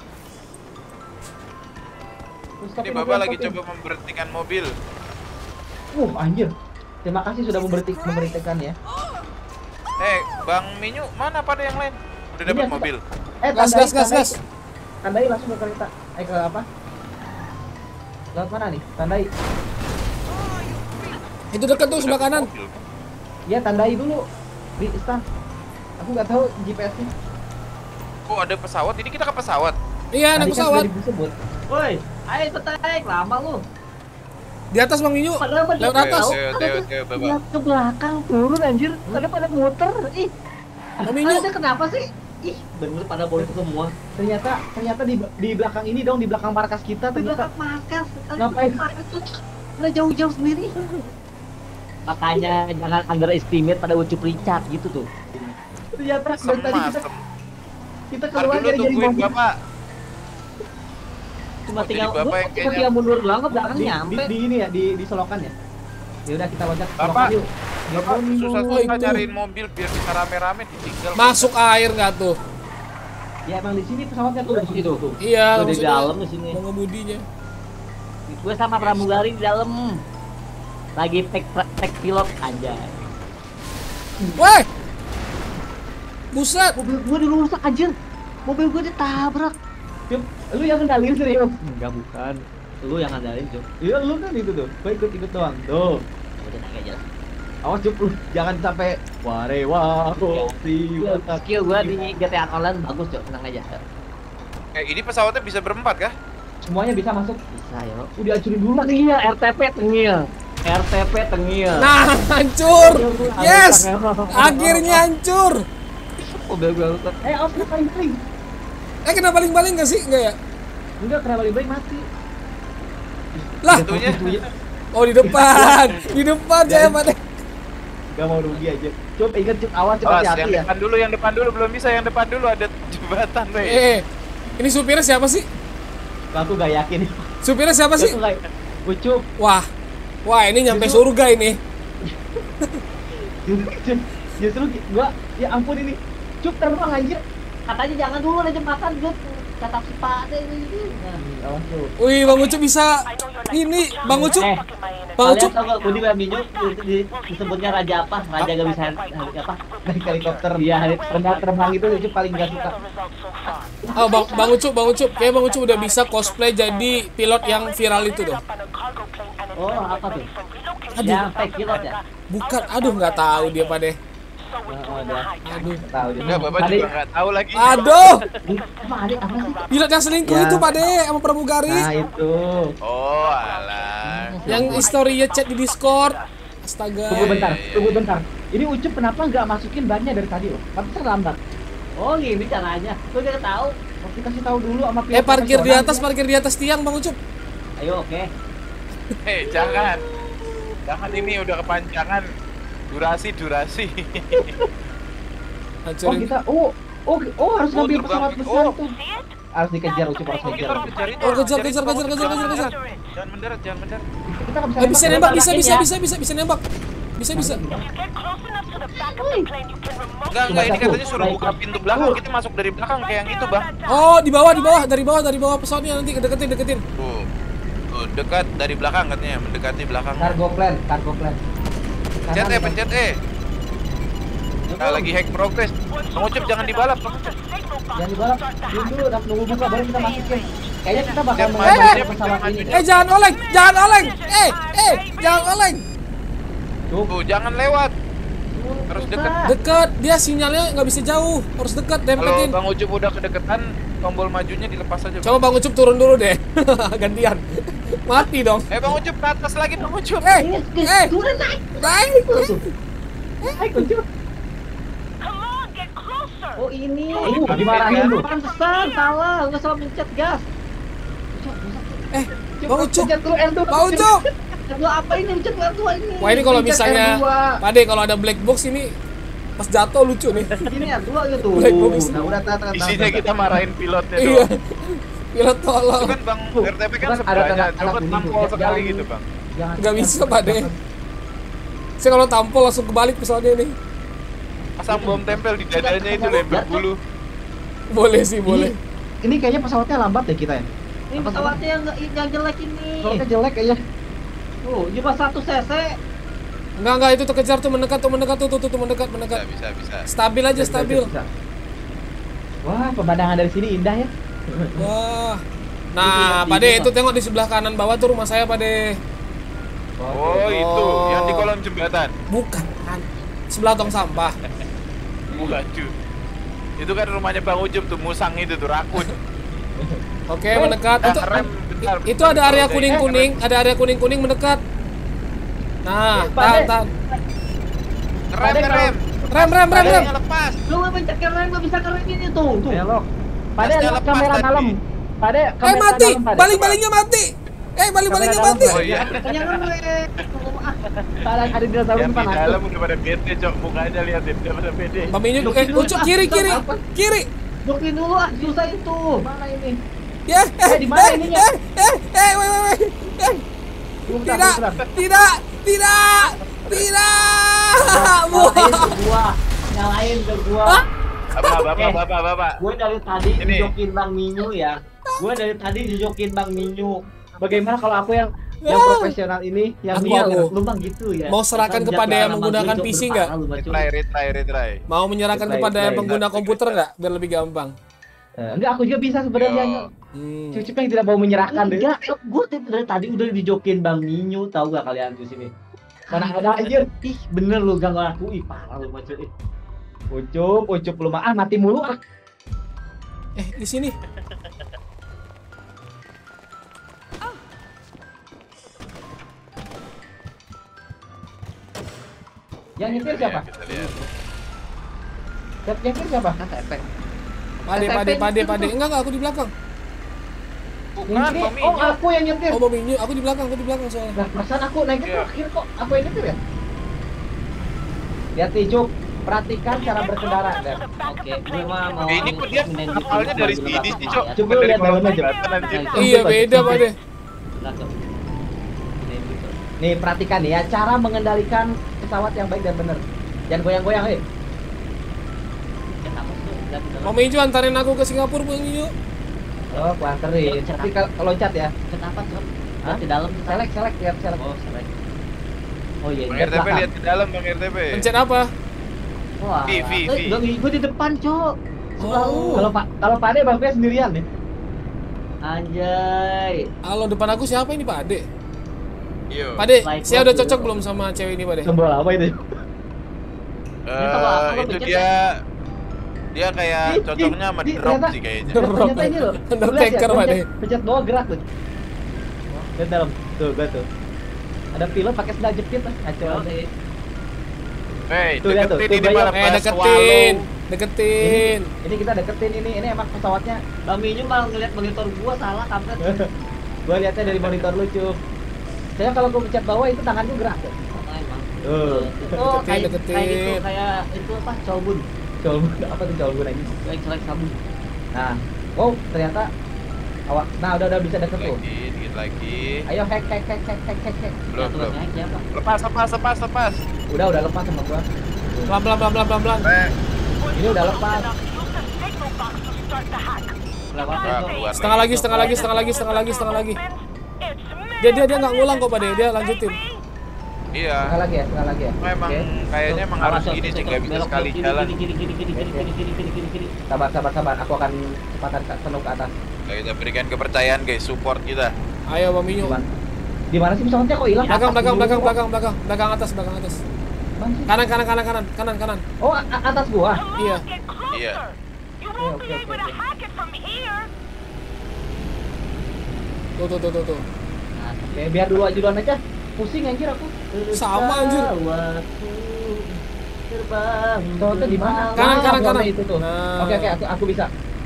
Terus, Ini stopin, Bapak stopin, lagi stopin. coba memberhentikan mobil. Uh, anjir. Terima kasih sudah memberhenti memberhentikan ya. Eh, Bang Minyu, mana pada yang lain? Udah Ini dapat aku- mobil. Eh, Gas tandai, gas gas tandai. gas. Tandai langsung ke kereta. Eh, ke apa? Lewat mana nih? Tandai. Itu dekat tuh sebelah kanan. Mobil. Ya, tandai dulu. Di stand. Aku nggak tahu G P S-nya. Kok ada pesawat? Ini kita ke pesawat. Iya, Tadi anak kan pesawat. sudah disebut. Woi, ayo petek, lama lu. Di atas Bang Minyu. Padahal pada Lewat Oke, atas. oke, oke, oke, Bapak. Lihat ke belakang turun anjir. Ada pada muter. Ih, Mominyo. Ada kenapa sih? Ih, bener pada bodoh semua. Ternyata ternyata di di belakang ini dong, di belakang markas kita Di ternyata. belakang markas. Ngapain? Udah jauh-jauh sendiri. Makanya jangan underestimate pada Ucup Richard gitu tuh. Ternyata dari Sem tadi kita asem. kita Ntar keluar dulu dari jadi tungguin mobil. bapak. Cuma Oh, jadi tinggal Bapak gua yang cuma kayaknya- tinggal mundur doang ke belakang Di, di, nyampe. di ini ya, di di solokan ya. Ya udah kita loncat ke Bapak. solokan yuk. Ya Bapak ampun. susah-susah itu. nyariin mobil biar bisa rame-rame ditinggal. Masuk air nggak tuh? Ya emang di sini pesawatnya tuh di situ tuh. Iya, Gua di maksudnya dalam di sini. pengemudinya. Gue sama pramugari di dalam. Lagi tek tek pilot anjay. Weh! Buset! Mobil gue dirusak anjir. Mobil gue ditabrak. Cup, lu yang kendalin serius. Enggak bukan. Lu yang ngandalin, Cuk. Iya lu kan itu tuh. Gua ikut-ikut doang. Tuh. Udah naik aja. Awas Cup, lu jangan sampai warewa si Skill gue di G T A Online bagus, Cuk. Tenang aja. Eh, ini pesawatnya bisa berempat kah? semuanya bisa masuk. Bisa, yo. Udah hancurin dulu. Tengil, R T P tengil. R T P tengil. Nah, hancur! Yes! Akhirnya hancur! Mobil gue rusak. Eh, awas kena baling-baling. Eh, kena baling-baling nggak sih? Nggak ya? Enggak, kena baling-baling mati. Lah! Itunya. Oh, di depan! Di depan saya, Pak. Deh. Gak mau rugi aja. Cup, ingat Cup, awas Cup, Awas, yang hati-hati ya. depan dulu, yang depan dulu belum bisa, yang depan dulu ada jembatan, Rey. Eh, ini supirnya siapa sih? Aku gak yakin. Supirnya siapa sih? Aku gak Cup. Wah, wah ini nyampe surga ini. Justru, justru gua, ya ampun ini. Cup terbang anjir. Katanya jangan dulu ada jembatan, gue kata si Pak Ade ini. Nah. Awas Cup. Wih, Bang Ucup bisa ini, Bang Ucup. Eh, Bang kalian Ucup. tau gak Budi Laminyo di- disebutnya raja apa? Raja gak bisa hari apa? Naik helikopter. Iya, hari Terbang terbang itu Cup paling gak suka. Oh, Bang, Bang Ucup, Bang Ucup. Kayak Bang Ucup udah bisa cosplay jadi pilot yang viral itu dong. Oh, apa tuh? Aduh. Yang fake pilot ya? Bukan, aduh nggak tahu dia Pak Deh. Oh, udah. Aduh. Tahu dia. Enggak, Bapak Tadi- juga nggak tahu lagi. Aduh, Emang Ade apa sih? pilot yang selingkuh Ya. itu Pak Deh sama pramugari. Nah, itu. Oh, alah. Yang historinya chat di Discord. Astaga. Tunggu bentar, iya, iya. tunggu bentar. Ini Ucup kenapa nggak masukin bannya dari tadi loh? Pantesan lambat. Oh, gini caranya. Gue udah tahu. Harus dikasih tahu dulu sama Eh, parkir di profesional, atas, ya. parkir di atas tiang Bang Ucup. Ayo, oke. Eh, jangan. Jangan, ini udah kepanjangan. Durasi, durasi. Oh Hancurin. kita, oh, oh, oh harus Oh, ngambil terbang. pesawat besar Oh. tuh. Harus dikejar Ucup, harus Oh, kita ngejar. harus kejar itu. Oh, kejar, Kejar kejar, itu. kejar, kejar, kejar, kejar. Jangan mendarat, jangan mendarat. Kita nggak bisa Eh, bisa nembak. nembak, bisa, Tembakin bisa, ya. bisa, bisa, bisa nembak. Bisa, bisa. Enggak, enggak, ini katanya suruh buka pintu belakang. Kita masuk dari belakang kayak yang itu, Bang. Oh, di bawah, di bawah, dari bawah, dari bawah pesawatnya nanti deketin, deketin. Tuh. Tuh, dekat dari belakang katanya, mendekati belakang. Cargo plan, cargo plan. Pencet Kanan, E, pencet E. Nah, lagi hack progress. Bang Ucup jangan dibalap, Bang Ucup. Jangan dibalap. Diam dulu, dan nunggu buka baru kita masukin. Kayaknya kita bakal Jangan mengambil maju, pesawat jangan ini. maju. Eh, jangan oleng, jangan oleng. Eh, eh, jangan oleng. Tuh, jangan lewat. Harus dekat. Dekat, dia sinyalnya nggak bisa jauh, harus dekat, Kalau dempetin. Bang Ucup udah kedeketan, tombol majunya dilepas aja. Bang. Coba Bang Ucup turun dulu deh, gantian. Mati dong. Eh, Bang Ucup ke atas lagi, Bang Ucup. Eh, eh, Gue udah naik. naik. Hai Ucup. Oh, ini. Uh, dimarahin lu. Pantesan, salah. Nggak salah mencet gas. Eh, Bang Ucup, Pencet dulu R dua. Bang Ucup. R dua apa ini? Mencet R dua ini. Wah, ini kalau Pencet misalnya, R dua. Pade kalau ada black box ini pas jatuh lucu nih. Ini R dua gitu. Black box. Nah, udah tat tat. Isinya kita marahin pilotnya Iya. doang. Pilot Itu tolong. kan Bang Tuh, R T P kan kan ada sebenarnya tanda- coba tanda tampol kuning tuh. sekali Jangan- gitu, Bang. Jangan- Nggak bisa, Pak De. Saya kalau tampol langsung kebalik pesawatnya nih. Pasang bom tempel di dadanya itu lempar bulu. Boleh sih, boleh. Ini, ini kayaknya pesawatnya lambat deh kita ya. Ini pesawatnya yang nggak yang jelek ini. Pesawatnya jelek kayaknya. Tuh, cuma satu cc. Enggak, enggak, itu terkejar tuh, mendekat tuh, mendekat tuh, tuh, tuh, tuh, mendekat, mendekat. Bisa, bisa, bisa. Stabil aja, Bisa, stabil. bisa. Wah, pemandangan dari sini indah ya. Wah. Nah, Pak De, itu tengok di sebelah kanan bawah tuh rumah saya, Pak De. Oh, itu yang di kolong jembatan. Bukan, kan. Sebelah tong sampah. Waduh. Itu kan rumahnya Bang Ucup tuh, musang itu tuh, rakun. Oke, mendekat. Eh, Itu rem, bentar, itu ada area bentar. kuning-kuning, ada area kuning-kuning mendekat. Nah, Pak tahan, De. tahan. Ngerem, ngerem. Rem, rem, rem, rem. lepas. Lu nggak pencet keren, nggak bisa keren ini tuh. Tuh. Belok. Pade Gasnya lihat lepas kamera tadi. dalam. Pade Eh kamera mati, dalam, Pade. baling-balingnya mati. Eh baling-balingnya Kamera mati. dalam, Oh iya. Tanya gue. Ada ada dinosaurus Yang depan di aku. dalam udah pada bete, Cok. Mukanya liatin, udah pada bete. Bang Minyu, eh Ucok kiri, kiri, kiri. Jokin dulu ah, susah itu. Mana ini? Ya, eh, Eh, di mana eh, ininya? eh, eh, eh, wait, wait, wait. Eh, Tunggu bentar, Tidak, tunggu bentar. tidak, tidak, tidak. Nyalain Wah. ke gua. Nyalain ke gua. Hah? Bapak, bapak, Eh. bapak, bapak. Gue dari tadi Ini. dijokin Bang Minyu ya. Gue dari tadi dijokin Bang Minyu. Bagaimana kalau aku yang yang Ah. profesional ini yang Aku- dia aku. Lu Bang gitu ya. Mau serahkan Kan kepada jadwal yang sama menggunakan gua, P C Jok, nggak? berparah lu, Bang, Cok. Retry, retry, retry. Mau menyerahkan Baik, kepada yang baik. pengguna komputer nggak? Biar lebih gampang. Eh, enggak, aku juga bisa sebenarnya. Yo. Hmm. Cucup yang tidak mau menyerahkan deh. Enggak, gue dari tadi udah dijokin Bang Minyu, tahu gak kalian di sini? Mana ada anjir. Ih, bener lu gak ngaku, ih parah lu macet. Ih. Ucup, ucup lu mah ah mati mulu ah. Eh di sini. Yang nyetir siapa? Kita lihat. Yang nyetir siapa? Efek. Pade, pade, pade, pade. Enggak, enggak, aku di belakang. Bukan, Yang Bang nyetir. Oh, Minyu. aku yang nyetir. Oh, Bang Minyu, aku di belakang, aku di belakang soalnya. Nah, perasaan aku naiknya Iya. terakhir kok. Aku yang nyetir ya? Lihat nih, Cuk. Perhatikan cara berkendara. Dan Oke, gue mah mau. Eh, ini kok dia pindahin gitu, kapalnya dari gua sini bilang sih, apa Cok. ya. Coba Bukan lu lihat dari dalamnya, Cok. Selatan, anjir. Nah, Iya, beda, pade. Nah, Cok. Pindahin gitu. nih perhatikan nih ya, cara mengendalikan pesawat yang baik dan benar. Jangan goyang-goyang, hei. Kenapa tuh? Lihat di dalam. Bang Minyu antarin aku ke Singapura, Bang Minyu. Oh, aku anterin. Tapi kalau kalau loncat ya, Kenapa, Cok? Hah? Lihat di dalam. selek, selek, lihat selek. Oh, selek. Oh iya, Bang ini R T P belakang. lihat ke dalam, Bang R T P. Pencet apa? Wah, V, V, V. eh, gua, gua di depan, Cok. Sebelah lu. Oh. Kalau Pak kalau Pade Bang Pia sendirian nih. Anjay. Halo, depan aku siapa ini, Pade? Yo. Pade, Like saya what udah you cocok know. belum sama cewek ini, Pade? Sembol apa itu? Ini kalau aku Eh, lo itu pencet dia dia kayak Ih, cocoknya ih, sama ih, drop ternyata- sih kayaknya. Drop. Ternyata ini loh. Undertaker, Lihat ya, Pade. pencet- Pencet bawah gerak loh. Lihat dalam. Tuh, gua tuh. Ada pilot pakai sendal jepit lah. Kacau. Oke. Hei, Tuh, lihat tuh, deketin tuh, ini bayang. malah Eh, pas deketin, swallow. deketin. Ini kita deketin ini. Ini emang pesawatnya. Bang Minyu malah ngeliat monitor gua salah kampret. Gua lihatnya dari monitor lucu. Saya kalau gua pencet bawah itu tangan gua gerak. Tuh. Oh, emang. Tuh. Oh, Deketin, kayak deketin. kayak gitu, kayak itu apa? Cowbun. Coba apa tuh coba gue nanya. Kayak selek sabun. Nah, oh ternyata awak. Nah udah udah bisa deket tuh. Lagi, dikit lagi. Ayo hack hack hack hack hack hack hack. Belum, Yang belum. tugasnya siapa? Lepas, lepas, lepas, lepas. Udah udah lepas sama gua. Pelan, pelan, pelan, pelan, pelan, pelan. Eh, Ini udah lepas. Lewatin, ah, Cok. keluar Setengah lagi, setengah lagi, setengah lagi, setengah lagi, setengah lagi. Dia dia dia nggak ngulang kok, Pade. Dia lanjutin. Iya. Setengah lagi ya, setengah lagi ya. Memang Oke. kayaknya emang Awas, harus Cok, gini Cok, sih, Cok. nggak bisa Belok, sekali kiri, jalan. Kiri, kiri, kiri, kiri, kiri, kiri, kiri, kiri, kiri, kiri. Sabar sabar sabar. Aku akan kecepatan ke- penuh ke atas. Kita berikan kepercayaan guys, support kita. Ayo, Bang Minyu. Di mana? Di mana sih pesawatnya kok hilang? Belakang, Atas belakang, dulu belakang, kok. belakang, belakang, belakang atas, belakang atas. Bang, sih. Kanan, kanan, kanan, kanan, kanan, kanan. Oh a- a- atas gua. Iya. Iya. Oke oke oke. oke. Tuh, tuh, tuh, tuh, tuh. Nah, Oke biar dulu aja duluan aja. Pusing anjir aku. Sama, anjir. Waktu terbang. Tuh tuh di mana? Kanan, Ah, kanan, warna kanan. Itu tuh. Nah. Oke oke aku aku bisa.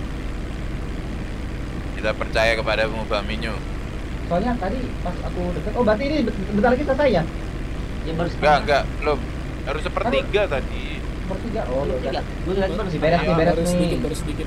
Kita percaya kepada Bang Minyu. Soalnya tadi pas aku deket. Oh berarti ini bentar lagi selesai ya? Ya baru Enggak, enggak, belum. Harus sepertiga tadi. Sepertiga. Oh Tiga. udah. Gue lihat baru Beres nih, Iya, beres Baru nih. sedikit, baru sedikit.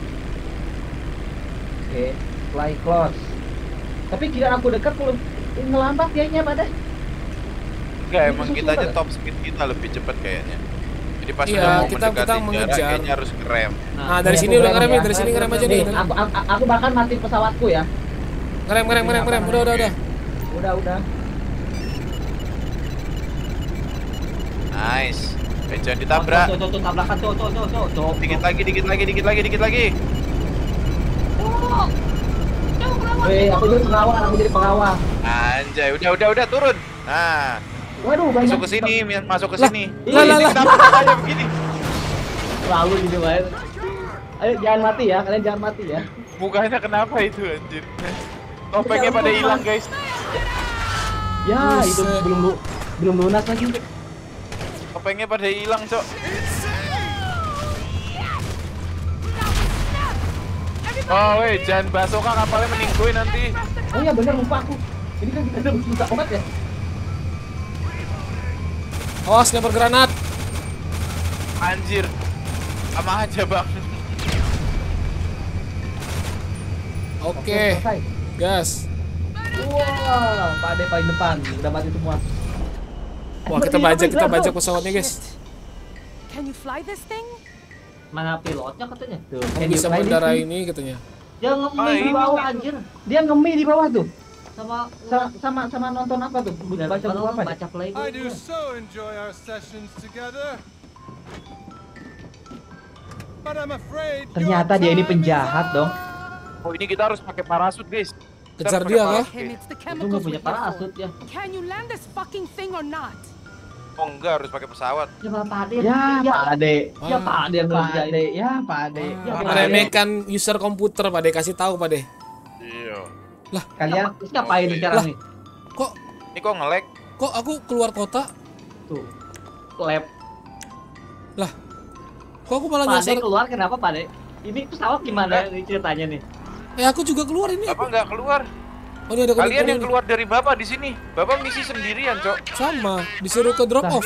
Oke, fly close. Tapi kira aku dekat belum ngelambat kayaknya pada. Enggak, emang Susu kita aja ada? top speed kita lebih cepat kayaknya. Jadi pas Iya, udah mau kita- mendekati kita jarak, mengejar. kayaknya harus ngerem. Nah, dari Nih, sini aku udah ngerem ngerem nih, ya. dari sini ngerem aja nih. Nih, aku, aku, aku bahkan matiin pesawatku ya. Ngerem, ngerem, ngerem, ngerem. Udah, udah, udah. Udah, udah. Nice. Eh, jangan ditabrak. Tuh, tuh, tuh, tabrakan tuh, tuh, tuh, tuh, tuh. Dikit lagi, dikit lagi, dikit lagi, dikit lagi. Weh, aku jadi pengawal, aku jadi pengawal. Anjay, udah, udah, udah turun. Nah, Waduh, banyak. masuk ke sini, Mi- masuk ke Lah, sini. lah, lah, Ini lah. kenapa caranya begini? Lalu gitu banget. Ayo jangan mati ya, kalian jangan mati ya. Mukanya kenapa itu anjir? Topengnya pada hilang, guys. Ya, itu Buset. belum lu- belum lunas lagi. Topengnya pada hilang, Cok. Oh, weh, jangan basoka kapalnya meninggoy nanti. Oh iya bener, lupa aku. Ini kan kita udah buka obat ya. Awas lempar granat. Anjir. Sama aja, Bang. Oke, selesai. gas. Wah, Pak Ade paling depan, udah mati semua. Wah, kita bajak, kita bajak pesawatnya, guys. Can you fly this thing? Mana pilotnya katanya? Tuh, Kamu can you bisa fly this mengendarai thing? ini katanya. Dia ngemil Oh, di ini bawah kan. anjir. Dia ngemi di bawah tuh. Sama Sama sama, sama, sama nonton apa tuh? udah Baca buku apa? deh? baca play. I do so enjoy our sessions together. But I'm afraid your Ternyata dia ini time is penjahat up. dong. Oh, ini kita harus pakai parasut, guys. Kita Kejar harus dia, pakai kah? parasut, Him, guys. it's the Itu nggak chemicals punya we're here parasut for. ya. Can you land this fucking thing or not? Oh, enggak, harus pakai pesawat. Ya malah Pak Ade. Ya, Pak Ade. Ya Pak Ade yang Pak ngerjain. Ade, ya Pak Ade. Ya, Ah, Pak meremehkan user komputer, Pak De. Kasih tahu, Pak De. Iya. Kalian Terus ngapain Oke. sekarang Lah. nih? Kok Ini kok nge-lag? kok aku keluar kota? Tuh. Lab. Kok aku malah Pak Ade nyasar? keluar kenapa Pak Ade? Ini pesawat gimana nih ceritanya nih? Eh, aku juga keluar ini. Bapak nggak keluar. Oh, ini ada Kalian yang kuning-kuning. keluar dari Bapak di sini. Bapak misi sendirian, Cok. Sama, disuruh ke drop Nah. off.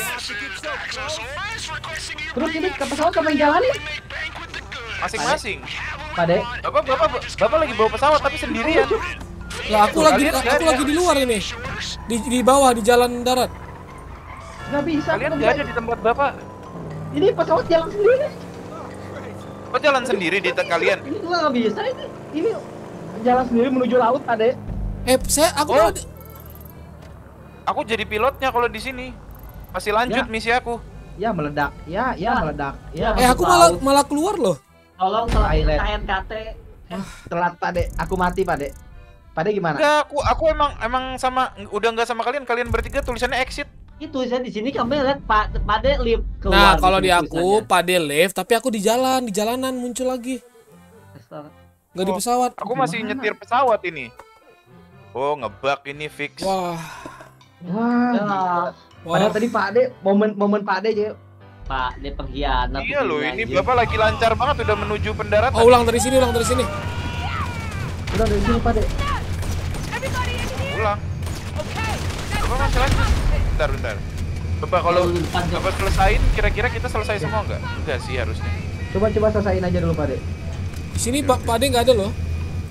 terus ini ke pesawat siapa yang jalanin? Masing-masing. Pak Ade. Bapak, Bapak, Bapak lagi bawa pesawat tapi sendirian. Lah, aku lagi Kalian nggak aku ada. lagi di luar ini. Di di bawah di jalan darat. Nggak bisa. Kalian nggak nggak bisa. ada di tempat Bapak. Ini pesawat jalan sendiri. Kok jalan sendiri di te- kalian? Ini juga nggak bisa ini. Ini jalan sendiri menuju laut, Pak Ade. Eh, saya aku Oh. malah di- Aku jadi pilotnya kalau di sini. Masih lanjut Ya. misi aku. Ya meledak. Ya, ya, Ya. meledak. Ya. eh aku malah malah keluar loh. Tolong selain Pilot. K N K T. Telat, Pak Ade. Aku mati, Pak Ade. Pak Ade gimana? Enggak, aku aku emang emang sama udah nggak sama kalian. Kalian bertiga tulisannya exit. Itu saya di sini kami lihat Pak Pak Ade lift keluar. Nah, kalau di gitu aku tulisannya. Pak De live, tapi aku di jalan, di jalanan muncul lagi. Nggak di Oh. pesawat. Aku masih Gimana? nyetir pesawat ini. Oh, ngebug ini fix. Wah. Wah. Ya, Wah. Padahal tadi Pak Ade, momen-momen Pak Ade aja. Pak Ade pengkhianat. Iya loh, ini anjing. Bapak lagi lancar banget udah menuju pendaratan. Oh, ulang dari sini, ulang dari sini. Udah dari sini, Pak Ade. Everybody in here. Pulang. Okay. Bapak masih lanjut. Bentar, bentar. Bapak kalau Kalau di depan, Cok. Bapak selesain, kira-kira kita selesai semua nggak? Enggak sih harusnya. Coba-coba selesaiin aja dulu, Pak Ade. Di sini Pak Pak De nggak ada loh.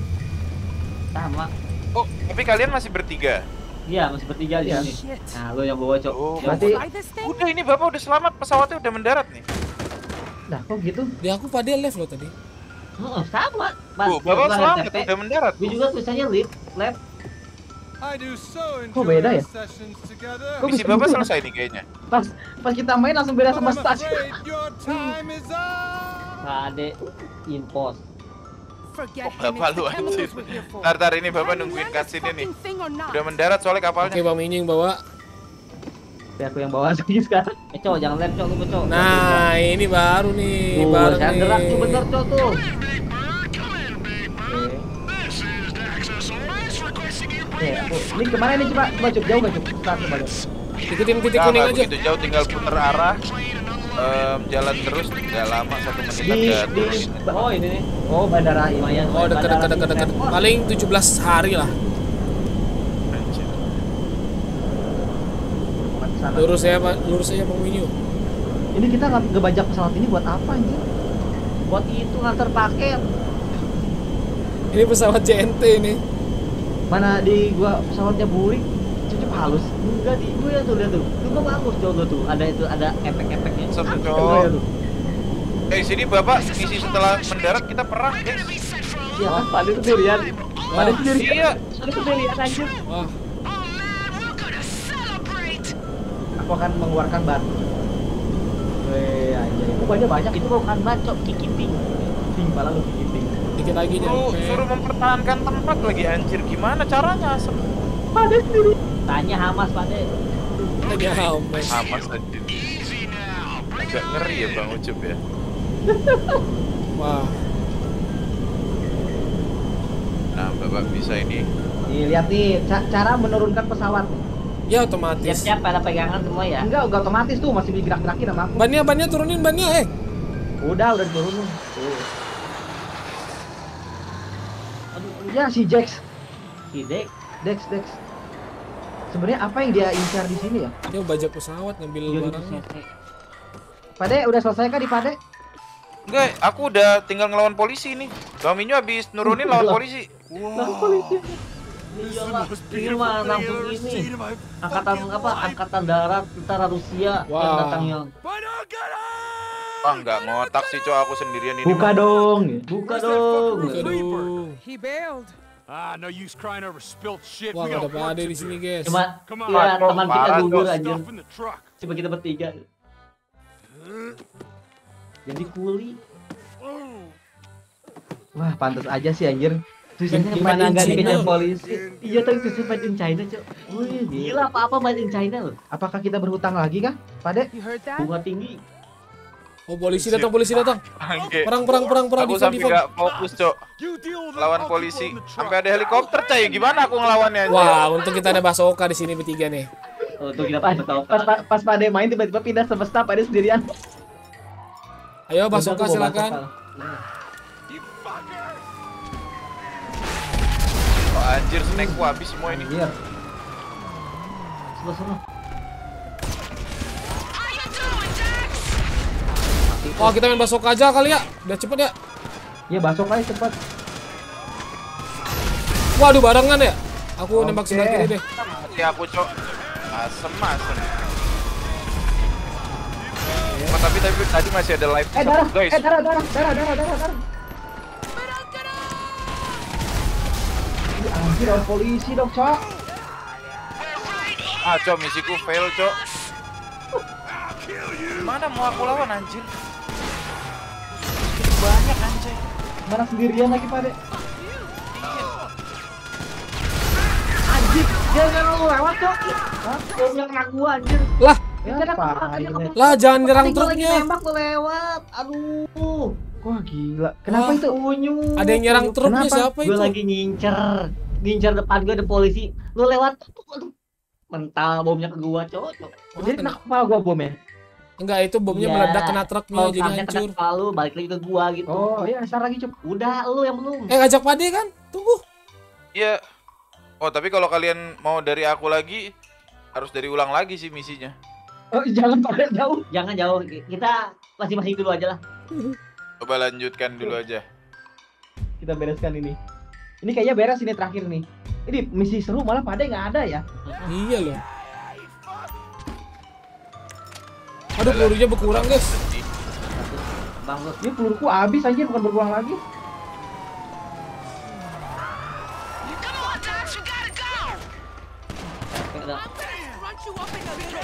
Sama. Oh, tapi kalian masih bertiga. Iya, masih bertiga di Iya. sini. Shit. Nah, lo yang bawa, Cok. Oh, Can berarti- you fly this thing? udah ini Bapak udah selamat, pesawatnya udah mendarat nih. Nah, kok gitu? Di aku Pak De live loh tadi. Heeh, sama. Mas, Oh, Bapak gua selamat L T P. udah mendarat. Gue juga tulisannya lift, lab. I do so Kok enjoy beda our ya? sessions together. Kok Misi bisa Bapak gitu? selesai nih kayaknya. Pas pas kita main langsung beda But sama I'm stasiun. afraid your time is up. Pak Ade impos. Forget Oh, him. Bapak It's lu the anjir. chemicals we're here for. Ntar, ntar ini Bapak Can you nungguin land this cutscene ini. fucking thing or not? Udah mendarat soalnya kapalnya. Oke, Bang Minying bawa. Ya, aku yang bawa lagi sekarang. Eh, Cok, jangan lab, Cok, lu, Cok. Nah, ini baru nih, Tuh, baru saya nih. gerak tuh bener, Cok, tuh. Oke, aku. Ini kemana nih coba? Coba Cuk, jauh nggak Cuk? Start coba Cuk. Ikutin titik Nggak, kuning nggak aja. begitu jauh, tinggal puter arah. Em, jalan terus, nggak lama satu menit Di ada di turun. Oh, ini nih. Oh, bandara ini. Lumayan. Oh, dekat dekat dekat dekat. Paling tujuh belas hari lah. Anjir. Sana. Lurus ya, Pak. Lurus aja Bang Minyu. Ini kita nggak ngebajak pesawat ini buat apa anjir? Buat itu ngantar paket. Ini pesawat J N T ini. Mana di gua pesawatnya burik, cucup halus. Enggak di gue ya tuh lihat tuh. Itu kok bagus coba tuh. Ada itu ada efek-efeknya. Serem, Coba Cok. ya tuh. Eh, sini Bapak misi setelah mendarat kita perang, guys. Iya kan? Pak Ade sendirian. Pak Ade sendiri. Iya. Pak Ade sendirian anjir. Wah, Aku akan mengeluarkan batu. Weh, anjir. Oh, banyak banyak Itu bukan bacok kikiting. Ting pala lu ting. dikit lagi Suruh, nyampe. suruh mempertahankan tempat lagi anjir. Gimana caranya? Asem. Pak Ade sendiri. Tanya Hamas Pak Ade. Lagi hampir. Hamas anjir. Agak ngeri ya Bang Ucup ya. Wah, Nah, Bapak bisa ini. Nih, lihat nih ca- cara menurunkan pesawat. ya otomatis. Siap-siap pada pegangan semua ya. Enggak, enggak otomatis tuh, masih digerak-gerakin sama aku. Bannya, bannya turunin bannya, eh. Udah, udah diturunin. Tuh. Aduh, Ya si Jax, si Dek. Dex, Dex. Sebenarnya apa yang dia incar di sini ya? Dia bajak pesawat ngambil Iya, barangnya. Pade udah selesai kah di Pade? Enggak, aku udah tinggal ngelawan polisi nih. Dominio habis nurunin lawan polisi. Nah, polisi. Iya lah, ini mah langsung ini. Angkatan apa? Angkatan darat tentara Rusia yang Wah. datangnya. Wah, nggak ngotak sih, cowok aku sendirian ini. Buka mah. dong. Buka dong. Aduh. He bailed. Ah, no use crying over spilled shit. Wah, We nggak got ada work Pade to di do. sini, guys. Cuma Come on. ya teman kita Parah, gugur Dok. aja. Stuff in the truck. Coba kita bertiga. Jadi kuli. Wah, pantas aja sih anjir. Tulisannya Made mana in nggak China. dikejar polisi? Iya tapi susu made in China, Cok. Wih, gila apa-apa made in China loh. Apakah kita berhutang lagi kah, Pade? You heard that? Bunga tinggi. Oh, polisi datang, polisi datang. Bangke. Perang, perang, perang, perang. Aku Defend, sampai defend. nggak fokus, cok. You deal with Lawan I'll polisi. keep on the truck. Sampai ada helikopter, cah. Ya gimana aku ngelawannya? anjir? Wah, untung kita ada Basoka di sini bertiga nih. Oh, tuh kita pas tahu. Pas pas, pas Pade main tiba-tiba pindah semesta Pade sendirian. Ayo Udah, Basoka aku bawa silakan. Basoka. Oh, anjir, snakeku habis semua ini. Anjir. Sebelah sana. Wah, kita main Basoka aja kali ya. Udah cepet ya. Ya Basoka aja cepat. Waduh, barengan ya. Aku Oke. nembak sebelah kiri deh. Mati aku, cok. Asem, asem. Oh, tapi tapi tadi masih ada live Eh darah, guys. eh darah, darah, darah, darah, darah, darah. Ini anjir orang polisi dong, Cok. Ah, cok, misiku fail, cok. Mana mau aku lawan, anjir? Banyak, anjir. Mana sendirian lagi, Pade? Anjir, dia nggak mau lewat, Cok. Hah? Bomnya kena gua anjir. Lah, Ya, Dia apa dia ini? lah jangan nyerang Tadi gua lagi truknya. nembak gua lewat. Aduh. Wah, gila. Kenapa Wah. itu? Unyu. Ada yang nyerang truknya Kenapa? siapa Gua itu? lagi ngincer. Ngincer depan gua ada polisi. Lu lewat. Aduh. Mental bomnya ke gua, Cok. Cok. Jadi kena kepala gua bom ya? Enggak, itu bomnya Iya. meledak kena truknya Kalau jadi samnya kena hancur. kepala lu, balik lagi ke gua gitu. Oh, iya, ntar lagi, Cok. Udah, lu yang belum. Eh, ngajak Pade kan? Tunggu. Iya. Oh, tapi kalau kalian mau dari aku lagi, harus dari ulang lagi sih misinya. Oh, jangan Pade jauh. Jangan jauh. Kita masing-masing dulu aja lah. Coba lanjutkan dulu aja. Kita bereskan ini. Ini kayaknya beres ini terakhir nih. Ini misi seru malah Pade nggak ada ya? Iya loh. Aduh, pelurunya berkurang, guys. Bang, lu. Ini peluruku habis anjir, bukan berkurang lagi. Oke, udah. Crunch you up in the middle.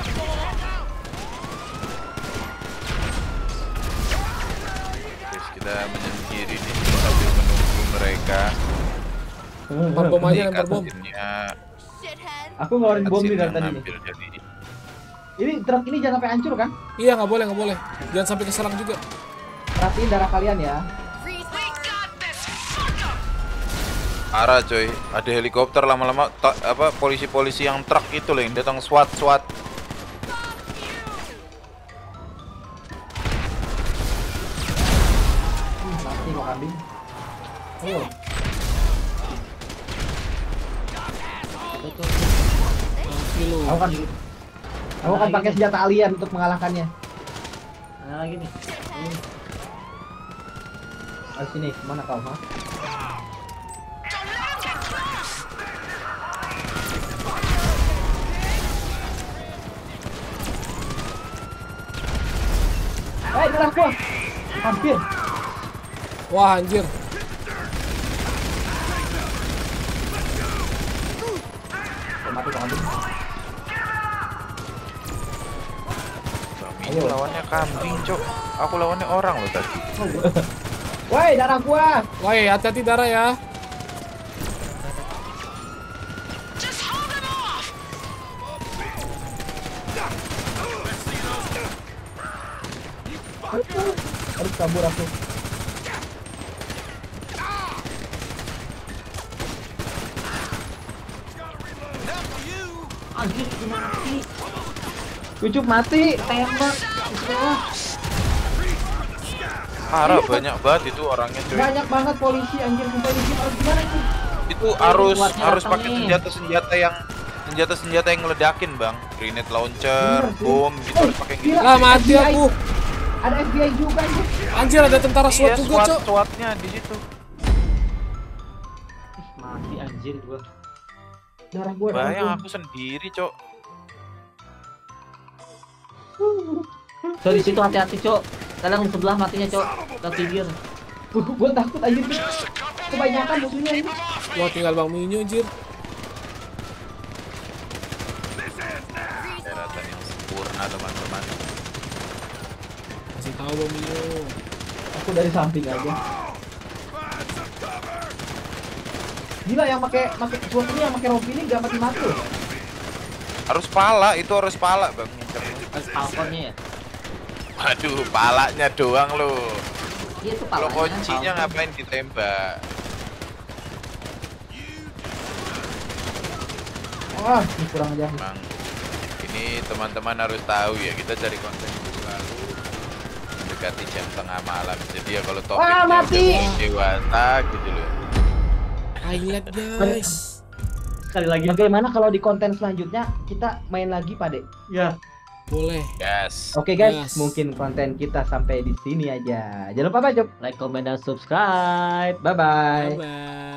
Terus kita menyingkiri nih sambil menunggu mereka. Lempar bom aja, lempar bom. Akhirnya Shithead. Aku ngeluarin bom nih Atsin dari yang tadi nih. ngambil jadi. Ini truk ini jangan sampai hancur kan? Iya, nggak boleh, nggak boleh. Jangan sampai keserang juga. Perhatiin darah kalian ya. Parah coy, ada helikopter lama-lama ta- apa polisi-polisi yang truk itu loh yang datang SWAT SWAT. Hmm, mati kok kambing. Oh, Kilo. aku kan aku kan pakai senjata alien untuk mengalahkannya. Nah, lagi nih. Ini. Ayo sini, kemana kau, ha? Eh, darah gua. Hampir. Wah, anjir. Oh, mati kok kambing. Ini lawannya kambing cok, aku lawannya orang loh tadi. Woi, darah gua. Wah, hati-hati darah ya. Harus kabur aku. Anjir, mati. Cucup mati. Tembak. Bismillah. Parah, Iya, banyak banget itu orangnya cuy. Banyak banget polisi anjir, sumpah ini harus gimana itu? Itu harus kuatnya harus datang pakai nih. senjata-senjata yang senjata-senjata yang ngeledakin, Bang. Grenade launcher, Bener sih. bom gitu Oh, harus pakai gitu. gila. Lah mati F B I. aku. Ada F B I juga anjir. Anjir ada tentara Iya, SWAT juga, SWAT, Cok. SWAT-nya di situ. Ih, mati anjir gua. Darah gua. darah Bayang gua. aku sendiri, Cok. Cok di situ hati-hati, Cok. Kadang di sebelah matinya, Cok. Ketigir. Gua, gua takut anjir. Kebanyakan musuhnya ini. Wah tinggal Bang Minyo anjir. Daratan yang sempurna, teman-teman. Kasih tahu Bang Minyo. Aku dari samping aja. Gila yang pakai pakai SWAT ini yang pakai rompi ini gak mati-mati loh. Harus pala, itu harus pala, Bang. ngincernya. Falconnya ya. Aduh, palanya doang lo. Iya itu Kalau palanya. kuncinya Falcon. ngapain ditembak? Wah, ini kurang aja. Emang ini teman-teman harus tahu ya, kita cari konten itu selalu mendekati jam tengah malam. Jadi ya kalau topiknya Wah, mati. udah dewasa gitu loh. Highlight guys. Sekali lagi. Bagaimana kalau di konten selanjutnya kita main lagi, Pak Dek? Ya. Boleh. Yes. Oke guys, Yes. mungkin konten kita sampai di sini aja. Jangan lupa Pak Job. Like, comment, dan subscribe. Bye bye. Bye bye.